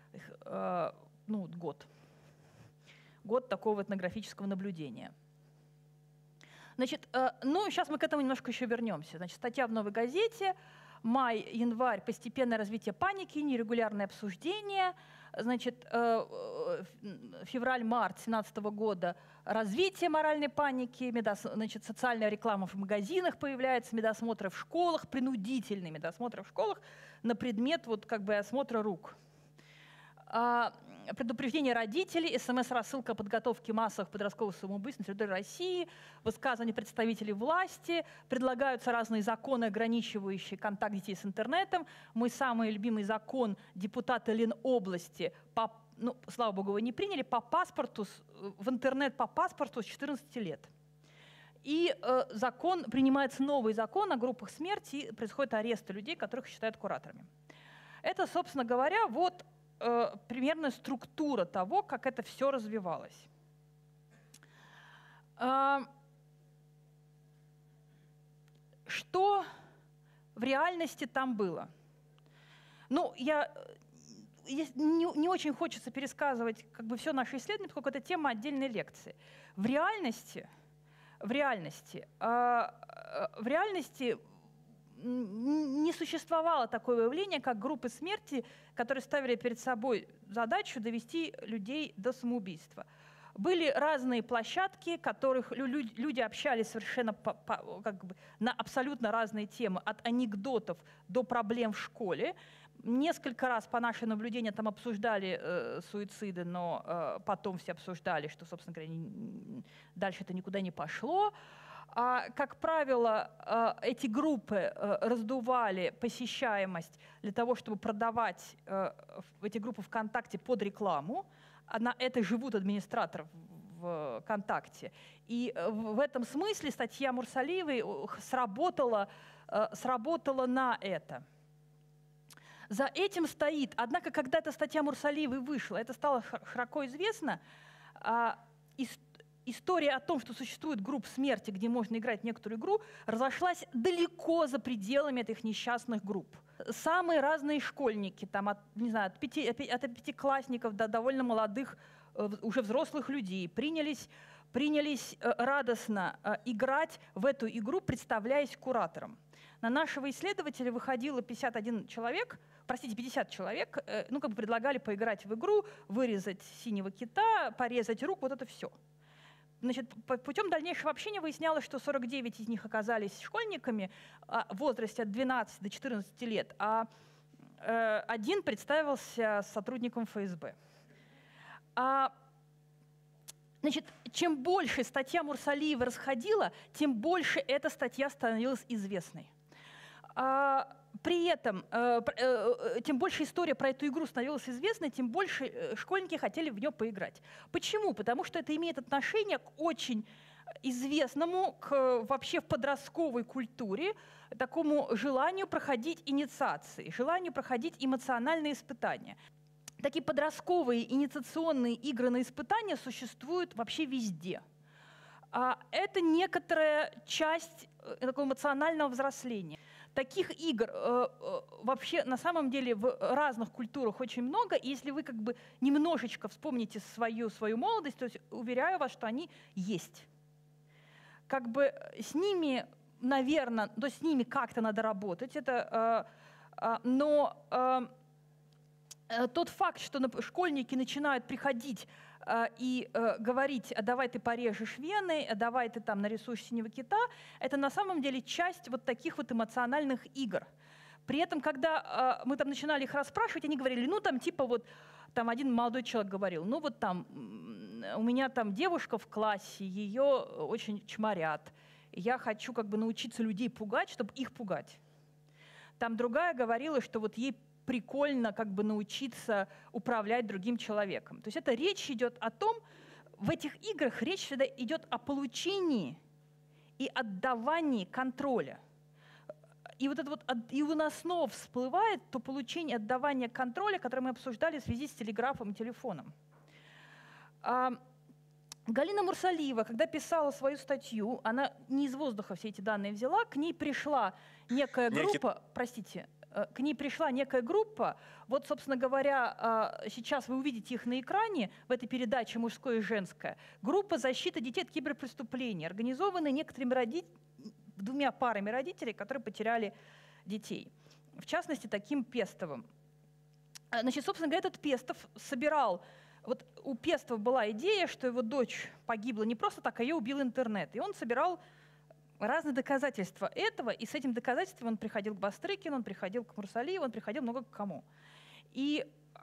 год. Год такого этнографического наблюдения. Значит, ну, сейчас мы к этому немножко еще вернемся. Значит, статья в «Новой газете», май-январь, постепенное развитие паники, нерегулярное обсуждение. Значит, февраль-март 2017 года, развитие моральной паники, значит, социальная реклама в магазинах появляется, медосмотры в школах, принудительные медосмотры в школах на предмет вот как бы осмотра рук. Предупреждение родителей, СМС-рассылка о подготовке массовых подростковых самоубийств на территории России, высказывания представителей власти, предлагаются разные законы, ограничивающие контакт детей с интернетом. Мой самый любимый закон депутата Ленобласти, ну, слава богу, его не приняли, по паспорту, в интернет по паспорту с 14 лет. И принимается новый закон о группах смерти, и происходят аресты людей, которых считают кураторами. Это, собственно говоря, вот примерная структура того, как это все развивалось. Что в реальности там было? Ну, не очень хочется пересказывать как бы все наше исследование, поскольку это тема отдельной лекции. В реальности не существовало такого явления, как группы смерти, которые ставили перед собой задачу довести людей до самоубийства. Были разные площадки, в которых люди общались совершенно как бы на абсолютно разные темы, от анекдотов до проблем в школе. Несколько раз по нашим наблюдениям там обсуждали суициды, но потом все обсуждали, что, собственно говоря, дальше это никуда не пошло. Как правило, эти группы раздували посещаемость для того, чтобы продавать эти группы ВКонтакте под рекламу. На это живут администраторы в ВКонтакте. И в этом смысле статья Мурсалиевой сработала на это. За этим стоит, однако, когда эта статья Мурсалиевой вышла, это стало широко известно, история о том, что существует группа смерти, где можно играть в некоторую игру, разошлась далеко за пределами этих несчастных групп. Самые разные школьники, там, от пятиклассников до довольно молодых, уже взрослых людей, принялись радостно играть в эту игру, представляясь куратором. На нашего исследователя выходило 50 человек, ну, как бы предлагали поиграть в игру, вырезать синего кита, порезать руку, вот это все. Значит, путем дальнейшего общения выяснялось, что 49 из них оказались школьниками в возрасте от 12 до 14 лет, а один представился сотрудником ФСБ. Значит, чем больше статья Мурсалиевой расходила, тем больше эта статья становилась известной. При этом, тем больше история про эту игру становилась известной, тем больше школьники хотели в нее поиграть. Почему? Потому что это имеет отношение к очень известному, вообще в подростковой культуре, такому желанию проходить инициации, желанию проходить эмоциональные испытания. Такие подростковые инициационные игры на испытания существуют вообще везде. это некоторая часть такого эмоционального взросления. Таких игр вообще на самом деле в разных культурах очень много. И если вы как бы немножечко вспомните свою молодость, то есть уверяю вас, что они есть. Как бы с ними, наверное, то с ними как-то надо работать. Но тот факт, что школьники начинают приходить и говорить: а давай ты порежешь вены, а давай ты там нарисуешь синего кита, это на самом деле часть вот таких вот эмоциональных игр. При этом, когда мы там начинали их расспрашивать, они говорили, ну там типа вот, там один молодой человек говорил, ну вот там у меня там девушка в классе, ее очень чморят, я хочу как бы научиться людей пугать, чтобы их пугать. Там другая говорила, что вот ей прикольно как бы научиться управлять другим человеком. То есть это речь идет о том, в этих играх речь всегда идет о получении и отдавании контроля. И вот это вот, и у нас снова всплывает то получение, отдавание контроля, которое мы обсуждали в связи с телеграфом и телефоном. Галина Мурсалиева, когда писала свою статью, она не из воздуха все эти данные взяла, к ней пришла некая группа, к ней пришла некая группа, вот, собственно говоря, сейчас вы увидите их на экране в этой передаче «Мужское и женское», группа защиты детей от киберпреступлений, организованная некоторыми двумя парами родителей, которые потеряли детей, в частности, таким Пестовым. Значит, собственно говоря, этот Пестов собирал. Вот у Пестова была идея, что его дочь погибла не просто так, а ее убил интернет. И он собирал разные доказательства этого, и с этим доказательством он приходил к Бастрыкину, он приходил к Мурсалиеву, он приходил много к кому. И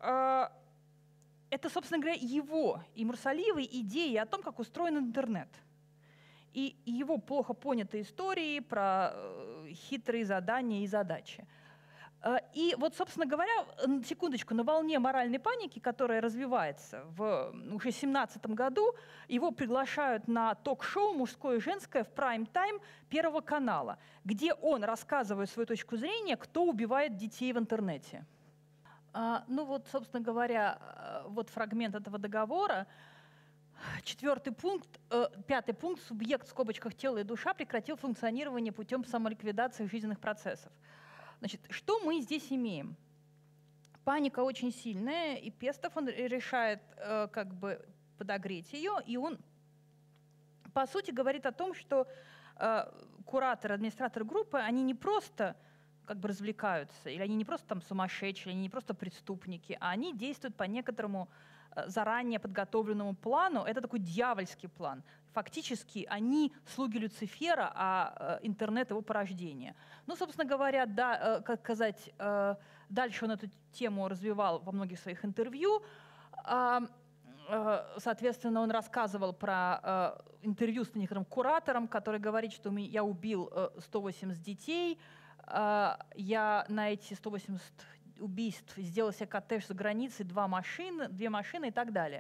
это, собственно говоря, его и Мурсалиевой идеи о том, как устроен интернет. И его плохо понятые истории про хитрые задания и задачи. И вот, собственно говоря, секундочку, на волне моральной паники, которая развивается уже в 2017 году, его приглашают на ток-шоу «Мужское и женское» в прайм-тайм Первого канала, где он рассказывает свою точку зрения, кто убивает детей в интернете. Ну вот, собственно говоря, вот фрагмент этого договора. 4-й пункт, 5-й пункт: субъект в скобочках тело и душа прекратил функционирование путем самоликвидации жизненных процессов. Значит, что мы здесь имеем? Паника очень сильная, и Пестов он решает как бы подогреть ее, и он, по сути, говорит о том, что кураторы, администраторы группы, они не просто как бы развлекаются, или они не просто там сумасшедшие, они не просто преступники, а они действуют по некоторому заранее подготовленному плану. Это такой дьявольский план. Фактически они слуги Люцифера, а интернет его порождение. Ну, собственно говоря, да, как сказать, дальше он эту тему развивал во многих своих интервью. Соответственно, он рассказывал про интервью с некоторым куратором, который говорит, что я убил 180 детей, я на эти 180 убийств сделал себе коттедж за границей, 2 машины и так далее.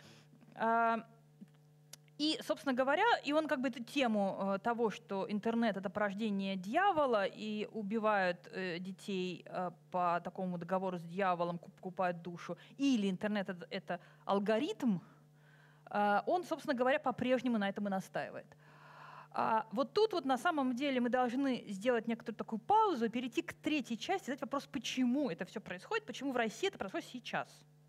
И, собственно говоря, и он как бы эту тему того, что интернет — это порождение дьявола, и убивают детей по такому договору с дьяволом, покупают душу, или интернет — это алгоритм, он, собственно говоря, по-прежнему на этом и настаивает. Вот тут вот на самом деле мы должны сделать некоторую такую паузу, перейти к 3-й части, задать вопрос, почему это все происходит, почему в России это происходит сейчас.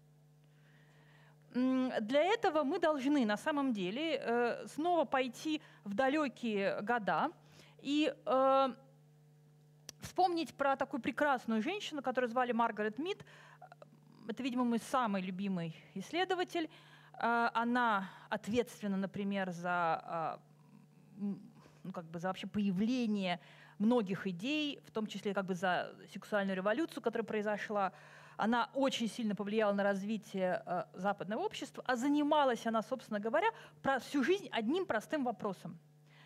Для этого мы должны на самом деле снова пойти в далекие года и вспомнить про такую прекрасную женщину, которую звали Маргарет Мид. Это, видимо, мой самый любимый исследователь. Она ответственна, например, за как бы за вообще появление многих идей, в том числе как бы за сексуальную революцию, которая произошла. Она очень сильно повлияла на развитие западного общества, а занималась она, собственно говоря, всю жизнь одним простым вопросом.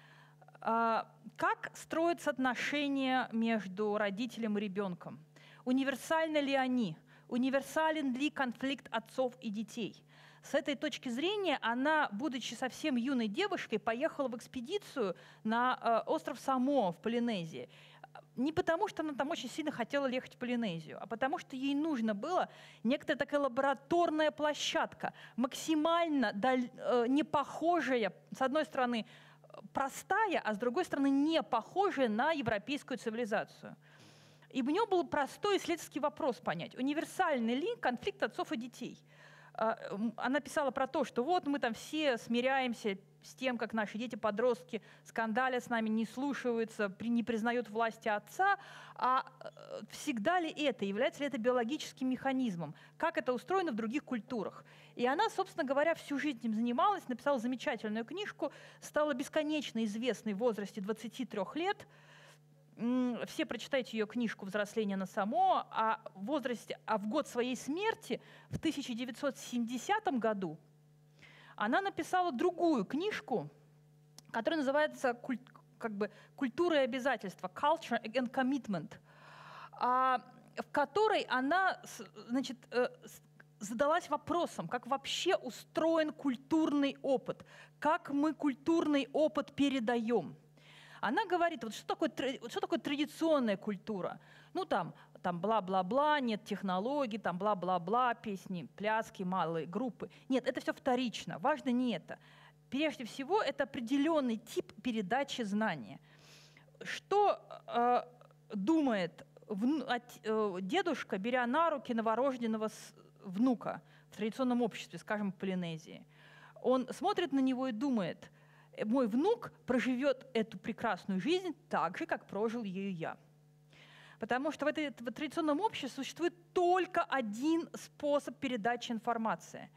Как строятся отношения между родителем и ребенком? Универсальны ли они? Универсален ли конфликт отцов и детей? С этой точки зрения она, будучи совсем юной девушкой, поехала в экспедицию на остров Самоа в Полинезии. Не потому, что она там очень сильно хотела ехать в Полинезию, а потому что ей нужно было некоторая такая лабораторная площадка, максимально не похожая, с одной стороны, простая, а с другой стороны, не похожая на европейскую цивилизацию. И у нее был простой исследовательский вопрос понять. Универсальный ли конфликт отцов и детей? Она писала про то, что вот мы там все смиряемся с тем, как наши дети-подростки скандалят с нами, не слушаются, не признают власти отца. А всегда ли это? Является ли это биологическим механизмом? Как это устроено в других культурах? И она, собственно говоря, всю жизнь этим занималась, написала замечательную книжку, стала бесконечно известной в возрасте 23 лет. Все прочитайте ее книжку «Взросление на само», а в год своей смерти, в 1970 году, она написала другую книжку, которая называется «Культура и обязательства» «Culture and Commitment», в которой она, значит, задалась вопросом, как вообще устроен культурный опыт, как мы культурный опыт передаем. Она говорит, вот что такое традиционная культура? Ну там бла-бла-бла, нет технологий, там бла-бла-бла, песни, пляски, малые группы. Нет, это все вторично, важно не это. Прежде всего, это определенный тип передачи знания. Что думает дедушка, беря на руки новорожденного внука в традиционном обществе, скажем, в Полинезии? Он смотрит на него и думает: мой внук проживет эту прекрасную жизнь так же, как прожил ее я. Потому что в традиционном обществе существует только один способ передачи информации.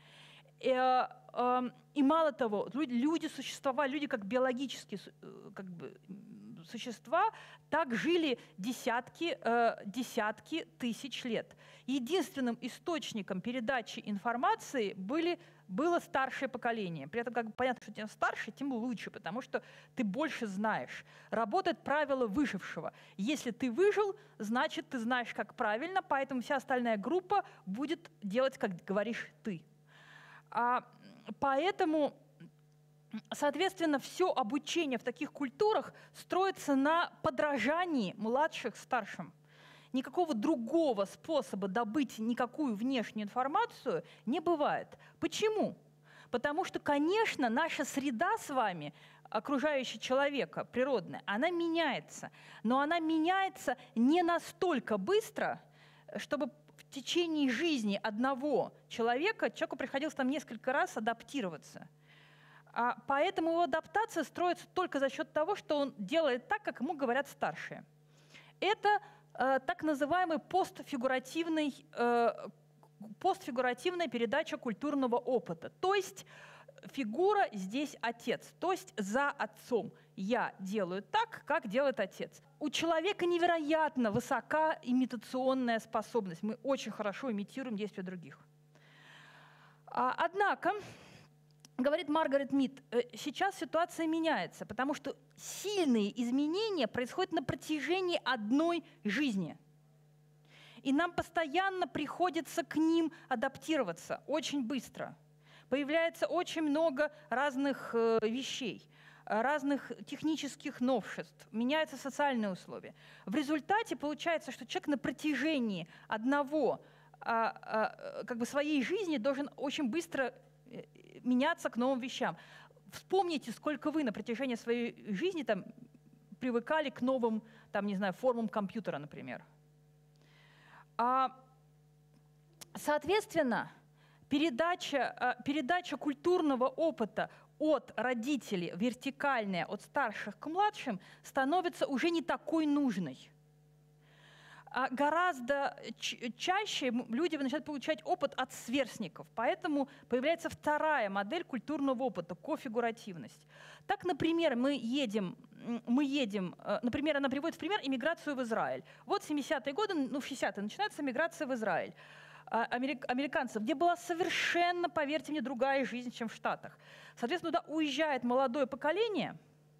И мало того, люди как биологические существа, так жили десятки тысяч лет. Единственным источником передачи информации было старшее поколение. При этом понятно, что чем старше, тем лучше, потому что ты больше знаешь. Работает правило выжившего. Если ты выжил, значит, ты знаешь, как правильно, поэтому вся остальная группа будет делать, как говоришь ты. Поэтому, соответственно, все обучение в таких культурах строится на подражании младших старшим. Никакого другого способа добыть никакую внешнюю информацию не бывает. Почему? Потому что, конечно, наша среда с вами, окружающая человека, природная, она меняется. Но она меняется не настолько быстро, чтобы в течение жизни одного человеку приходилось там несколько раз адаптироваться. Поэтому его адаптация строится только за счет того, что он делает так, как ему говорят старшие. Это так называемая постфигуративная передача культурного опыта. То есть фигура здесь отец, то есть за отцом. Я делаю так, как делает отец. У человека невероятно высока имитационная способность. Мы очень хорошо имитируем действия других. Однако, говорит Маргарет Мид, сейчас ситуация меняется, потому что сильные изменения происходят на протяжении одной жизни. И нам постоянно приходится к ним адаптироваться очень быстро. Появляется очень много разных вещей, разных технических новшеств, меняются социальные условия. В результате получается, что человек на протяжении одного своей жизни должен очень быстро меняться к новым вещам. Вспомните, сколько вы на протяжении своей жизни привыкали к новым формам компьютера, например. Соответственно, передача культурного опыта от родителей, вертикальная, от старших к младшим, становится уже не такой нужной. Гораздо чаще люди начинают получать опыт от сверстников, поэтому появляется вторая модель культурного опыта – кофигуративность. Так, например, например, она приводит в пример иммиграцию в Израиль. Вот в 70-е годы, в 60-е начинается миграция в Израиль американцев, где была совершенно, поверьте мне, другая жизнь, чем в Штатах. Соответственно, туда уезжает молодое поколение,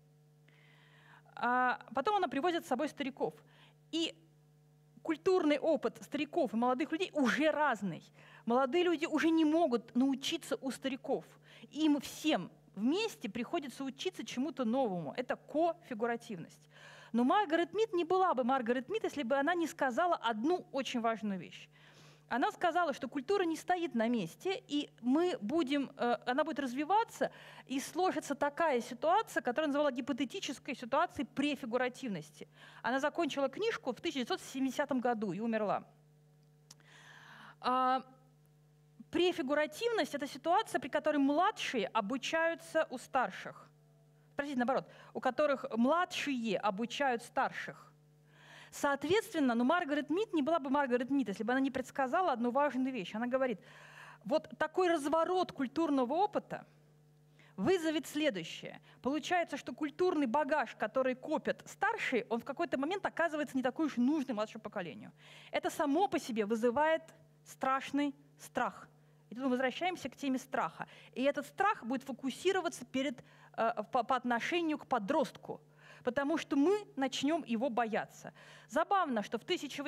потом она привозит с собой стариков. И культурный опыт стариков и молодых людей уже разный. Молодые люди уже не могут научиться у стариков. Им всем вместе приходится учиться чему-то новому. Это кофигуративность. Но Маргарет Мид не была бы Маргарет Мид, если бы она не сказала одну очень важную вещь. Она сказала, что культура не стоит на месте, и она будет развиваться, и сложится такая ситуация, которую она называла гипотетической ситуацией префигуративности. Она закончила книжку в 1970 году и умерла. Префигуративность — это ситуация, при которой младшие обучаются у старших. Простите, наоборот, у которых младшие обучают старших. Соответственно, Маргарет Мид не была бы Маргарет Мид, если бы она не предсказала одну важную вещь. Она говорит, вот такой разворот культурного опыта вызовет следующее. Получается, что культурный багаж, который копят старшие, он в какой-то момент оказывается не такой уж нужный младшему поколению. Это само по себе вызывает страшный страх. И тут мы возвращаемся к теме страха. И этот страх будет фокусироваться по отношению к подростку, потому что мы начнем его бояться. Забавно, что в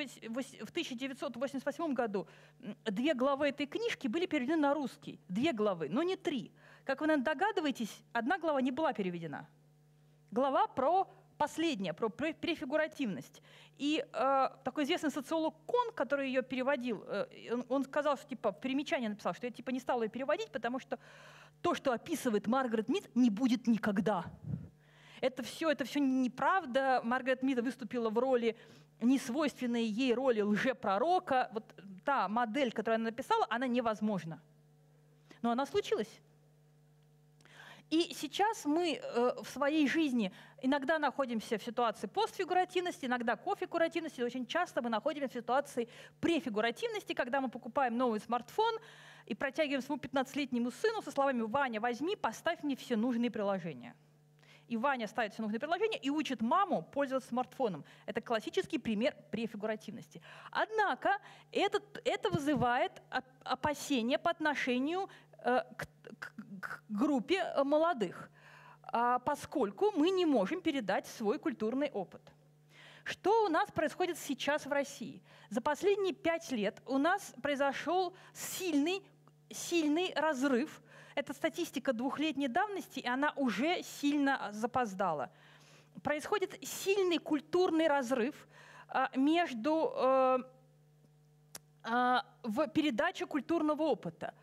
1988 году 2 главы этой книжки были переведены на русский. 2 главы, но не 3. Как вы, наверное, догадываетесь, 1 глава не была переведена. Глава последняя, про префигуративность. И такой известный социолог Кон, который ее переводил, он сказал, что в примечании написал, что я не стал ее переводить, потому что то, что описывает Маргарет Мид, не будет никогда. Это все неправда. Маргарет Мид выступила в роли, несвойственной ей роли лжепророка. Вот та модель, которую она написала, она невозможна. Но она случилась. И сейчас мы в своей жизни иногда находимся в ситуации постфигуративности, иногда кофигуративности, очень часто мы находимся в ситуации префигуративности, когда мы покупаем новый смартфон и протягиваем своему 15-летнему сыну со словами «Ваня, возьми, поставь мне все нужные приложения». И Ваня ставит все нужные приложения и учит маму пользоваться смартфоном. Это классический пример префигуративности. Однако это вызывает опасения по отношению к группе молодых, поскольку мы не можем передать свой культурный опыт. Что у нас происходит сейчас в России? За последние 5 лет у нас произошел сильный разрыв. Это статистика 2-летней давности, и она уже сильно запоздала. Происходит сильный культурный разрыв в передаче культурного опыта.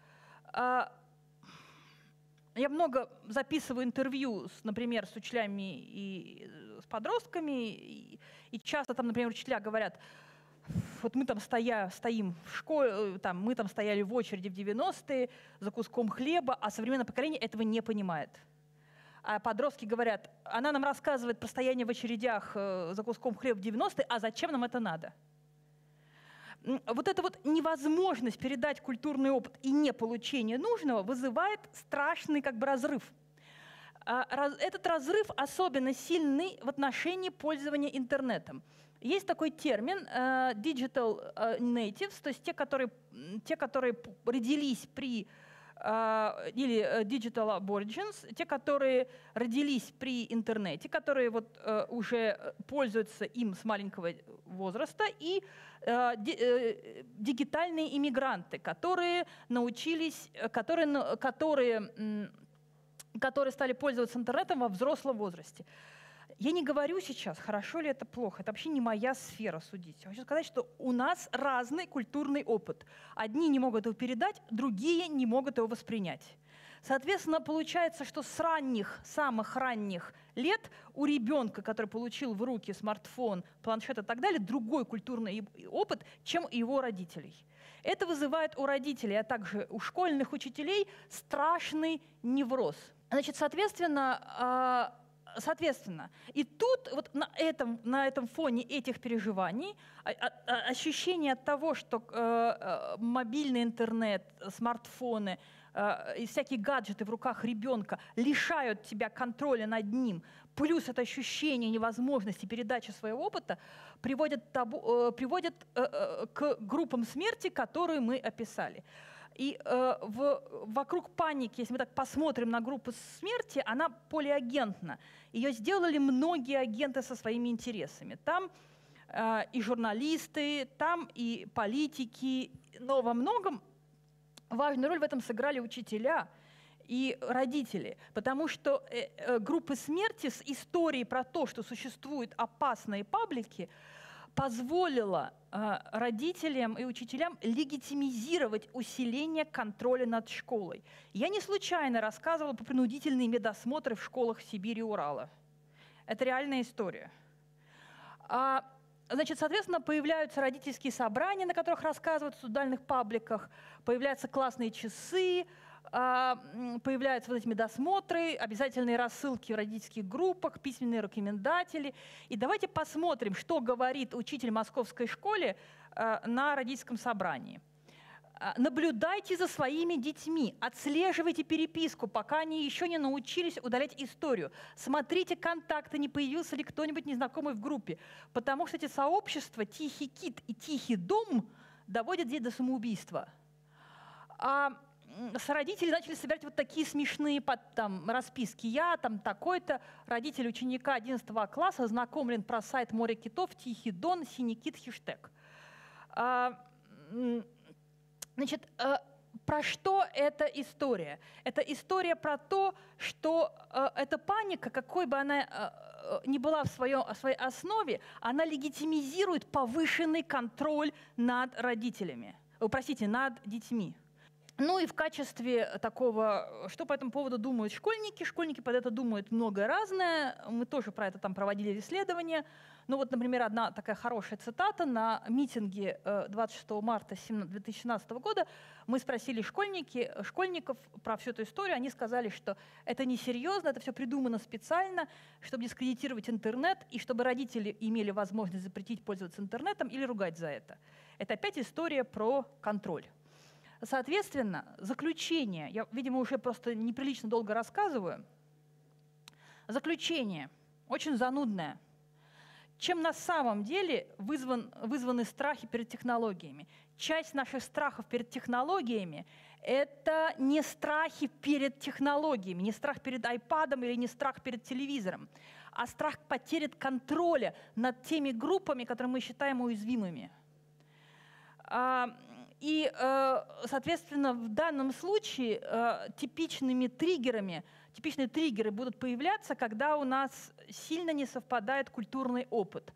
Я много записываю интервью, например, с учителями и с подростками, и часто там, например, учителя говорят, вот мы там стоим в школе, мы там стояли в очереди в 90-е за куском хлеба, а современное поколение этого не понимает. А подростки говорят, она нам рассказывает про стояние в очередях за куском хлеба в 90-е, а зачем нам это надо? Вот эта вот невозможность передать культурный опыт и не получение нужного вызывает страшный разрыв. Этот разрыв особенно сильный в отношении пользования интернетом. Есть такой термин digital natives, то есть те, которые родились или digital aborigines, те, которые родились при интернете, которые уже пользуются им с маленького возраста, и дигитальные иммигранты, которые стали пользоваться интернетом во взрослом возрасте. Я не говорю сейчас, хорошо ли это, плохо. Это вообще не моя сфера судить. Я хочу сказать, что у нас разный культурный опыт. Одни не могут его передать, другие не могут его воспринять. Соответственно, получается, что с самых ранних лет у ребенка, который получил в руки смартфон, планшет и так далее, другой культурный опыт, чем у его родителей. Это вызывает у родителей, а также у школьных учителей страшный невроз. Значит, соответственно, и тут вот на этом фоне этих переживаний ощущение от того, что мобильный интернет, смартфоны и всякие гаджеты в руках ребенка лишают тебя контроля над ним, плюс это ощущение невозможности передачи своего опыта приводит к группам смерти, которые мы описали. И вокруг паники, если мы так посмотрим на группу смерти, она полиагентна. Ее сделали многие агенты со своими интересами. Там и журналисты, там и политики, но во многом важную роль в этом сыграли учителя и родители, потому что группы смерти с историей про то, что существуют опасные паблики, позволила родителям и учителям легитимизировать усиление контроля над школой. Я не случайно рассказывала про принудительные медосмотры в школах Сибири и Урала. Это реальная история. Значит, соответственно, появляются родительские собрания, на которых рассказывают в сундальных пабликах, появляются классные часы, появляются вот эти медосмотры, обязательные рассылки в родительских группах, письменные рекомендатели. И давайте посмотрим, что говорит учитель в московской школе на родительском собрании. Наблюдайте за своими детьми, отслеживайте переписку, пока они еще не научились удалять историю. Смотрите контакты, не появился ли кто-нибудь незнакомый в группе. Потому что эти сообщества, Тихий кит и Тихий дом, доводят детей до самоубийства. С родителей начали собирать вот такие смешные расписки. Я там такой-то, родитель ученика 11 класса ознакомлен про сайт «Море китов», «Тихий дон», «Синий кит», хэштег. Значит, про что эта история? Это история про то, что эта паника, какой бы она ни была в своей основе, она легитимизирует повышенный контроль над родителями, над детьми. Ну и в качестве такого, что по этому поводу думают школьники? Школьники под это думают многое разное. Мы тоже про это там проводили исследования. Ну вот, например, одна такая хорошая цитата. На митинге 26 марта 2017 года мы спросили школьников про всю эту историю. Они сказали, что это несерьезно, это все придумано специально, чтобы дискредитировать интернет и чтобы родители имели возможность запретить пользоваться интернетом или ругать за это. Это опять история про контроль. Соответственно, заключение, я, видимо, уже просто неприлично долго рассказываю, заключение очень занудное. Чем на самом деле вызваны страхи перед технологиями? Часть наших страхов перед технологиями – это не страхи перед технологиями, не страх перед айпадом или не страх перед телевизором, а страх потери контроля над теми группами, которые мы считаем уязвимыми. И, соответственно, в данном случае типичные триггеры будут появляться, когда у нас сильно не совпадает культурный опыт.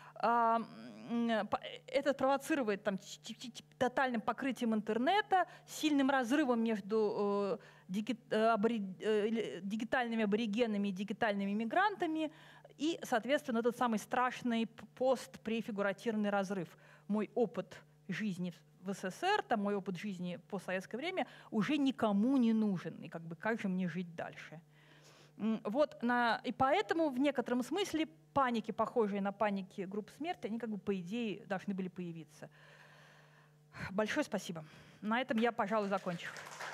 Это провоцирует тотальным покрытием интернета, сильным разрывом между дигитальными аборигенами и дигитальными мигрантами, и, соответственно, этот самый страшный постпрефигуративный разрыв. Мой опыт жизни в СССР, мой опыт жизни в постсоветское время уже никому не нужен. И как же мне жить дальше? Вот, и поэтому в некотором смысле паники, похожие на паники групп смерти, они по идее должны были появиться. Большое спасибо. На этом я, пожалуй, закончу.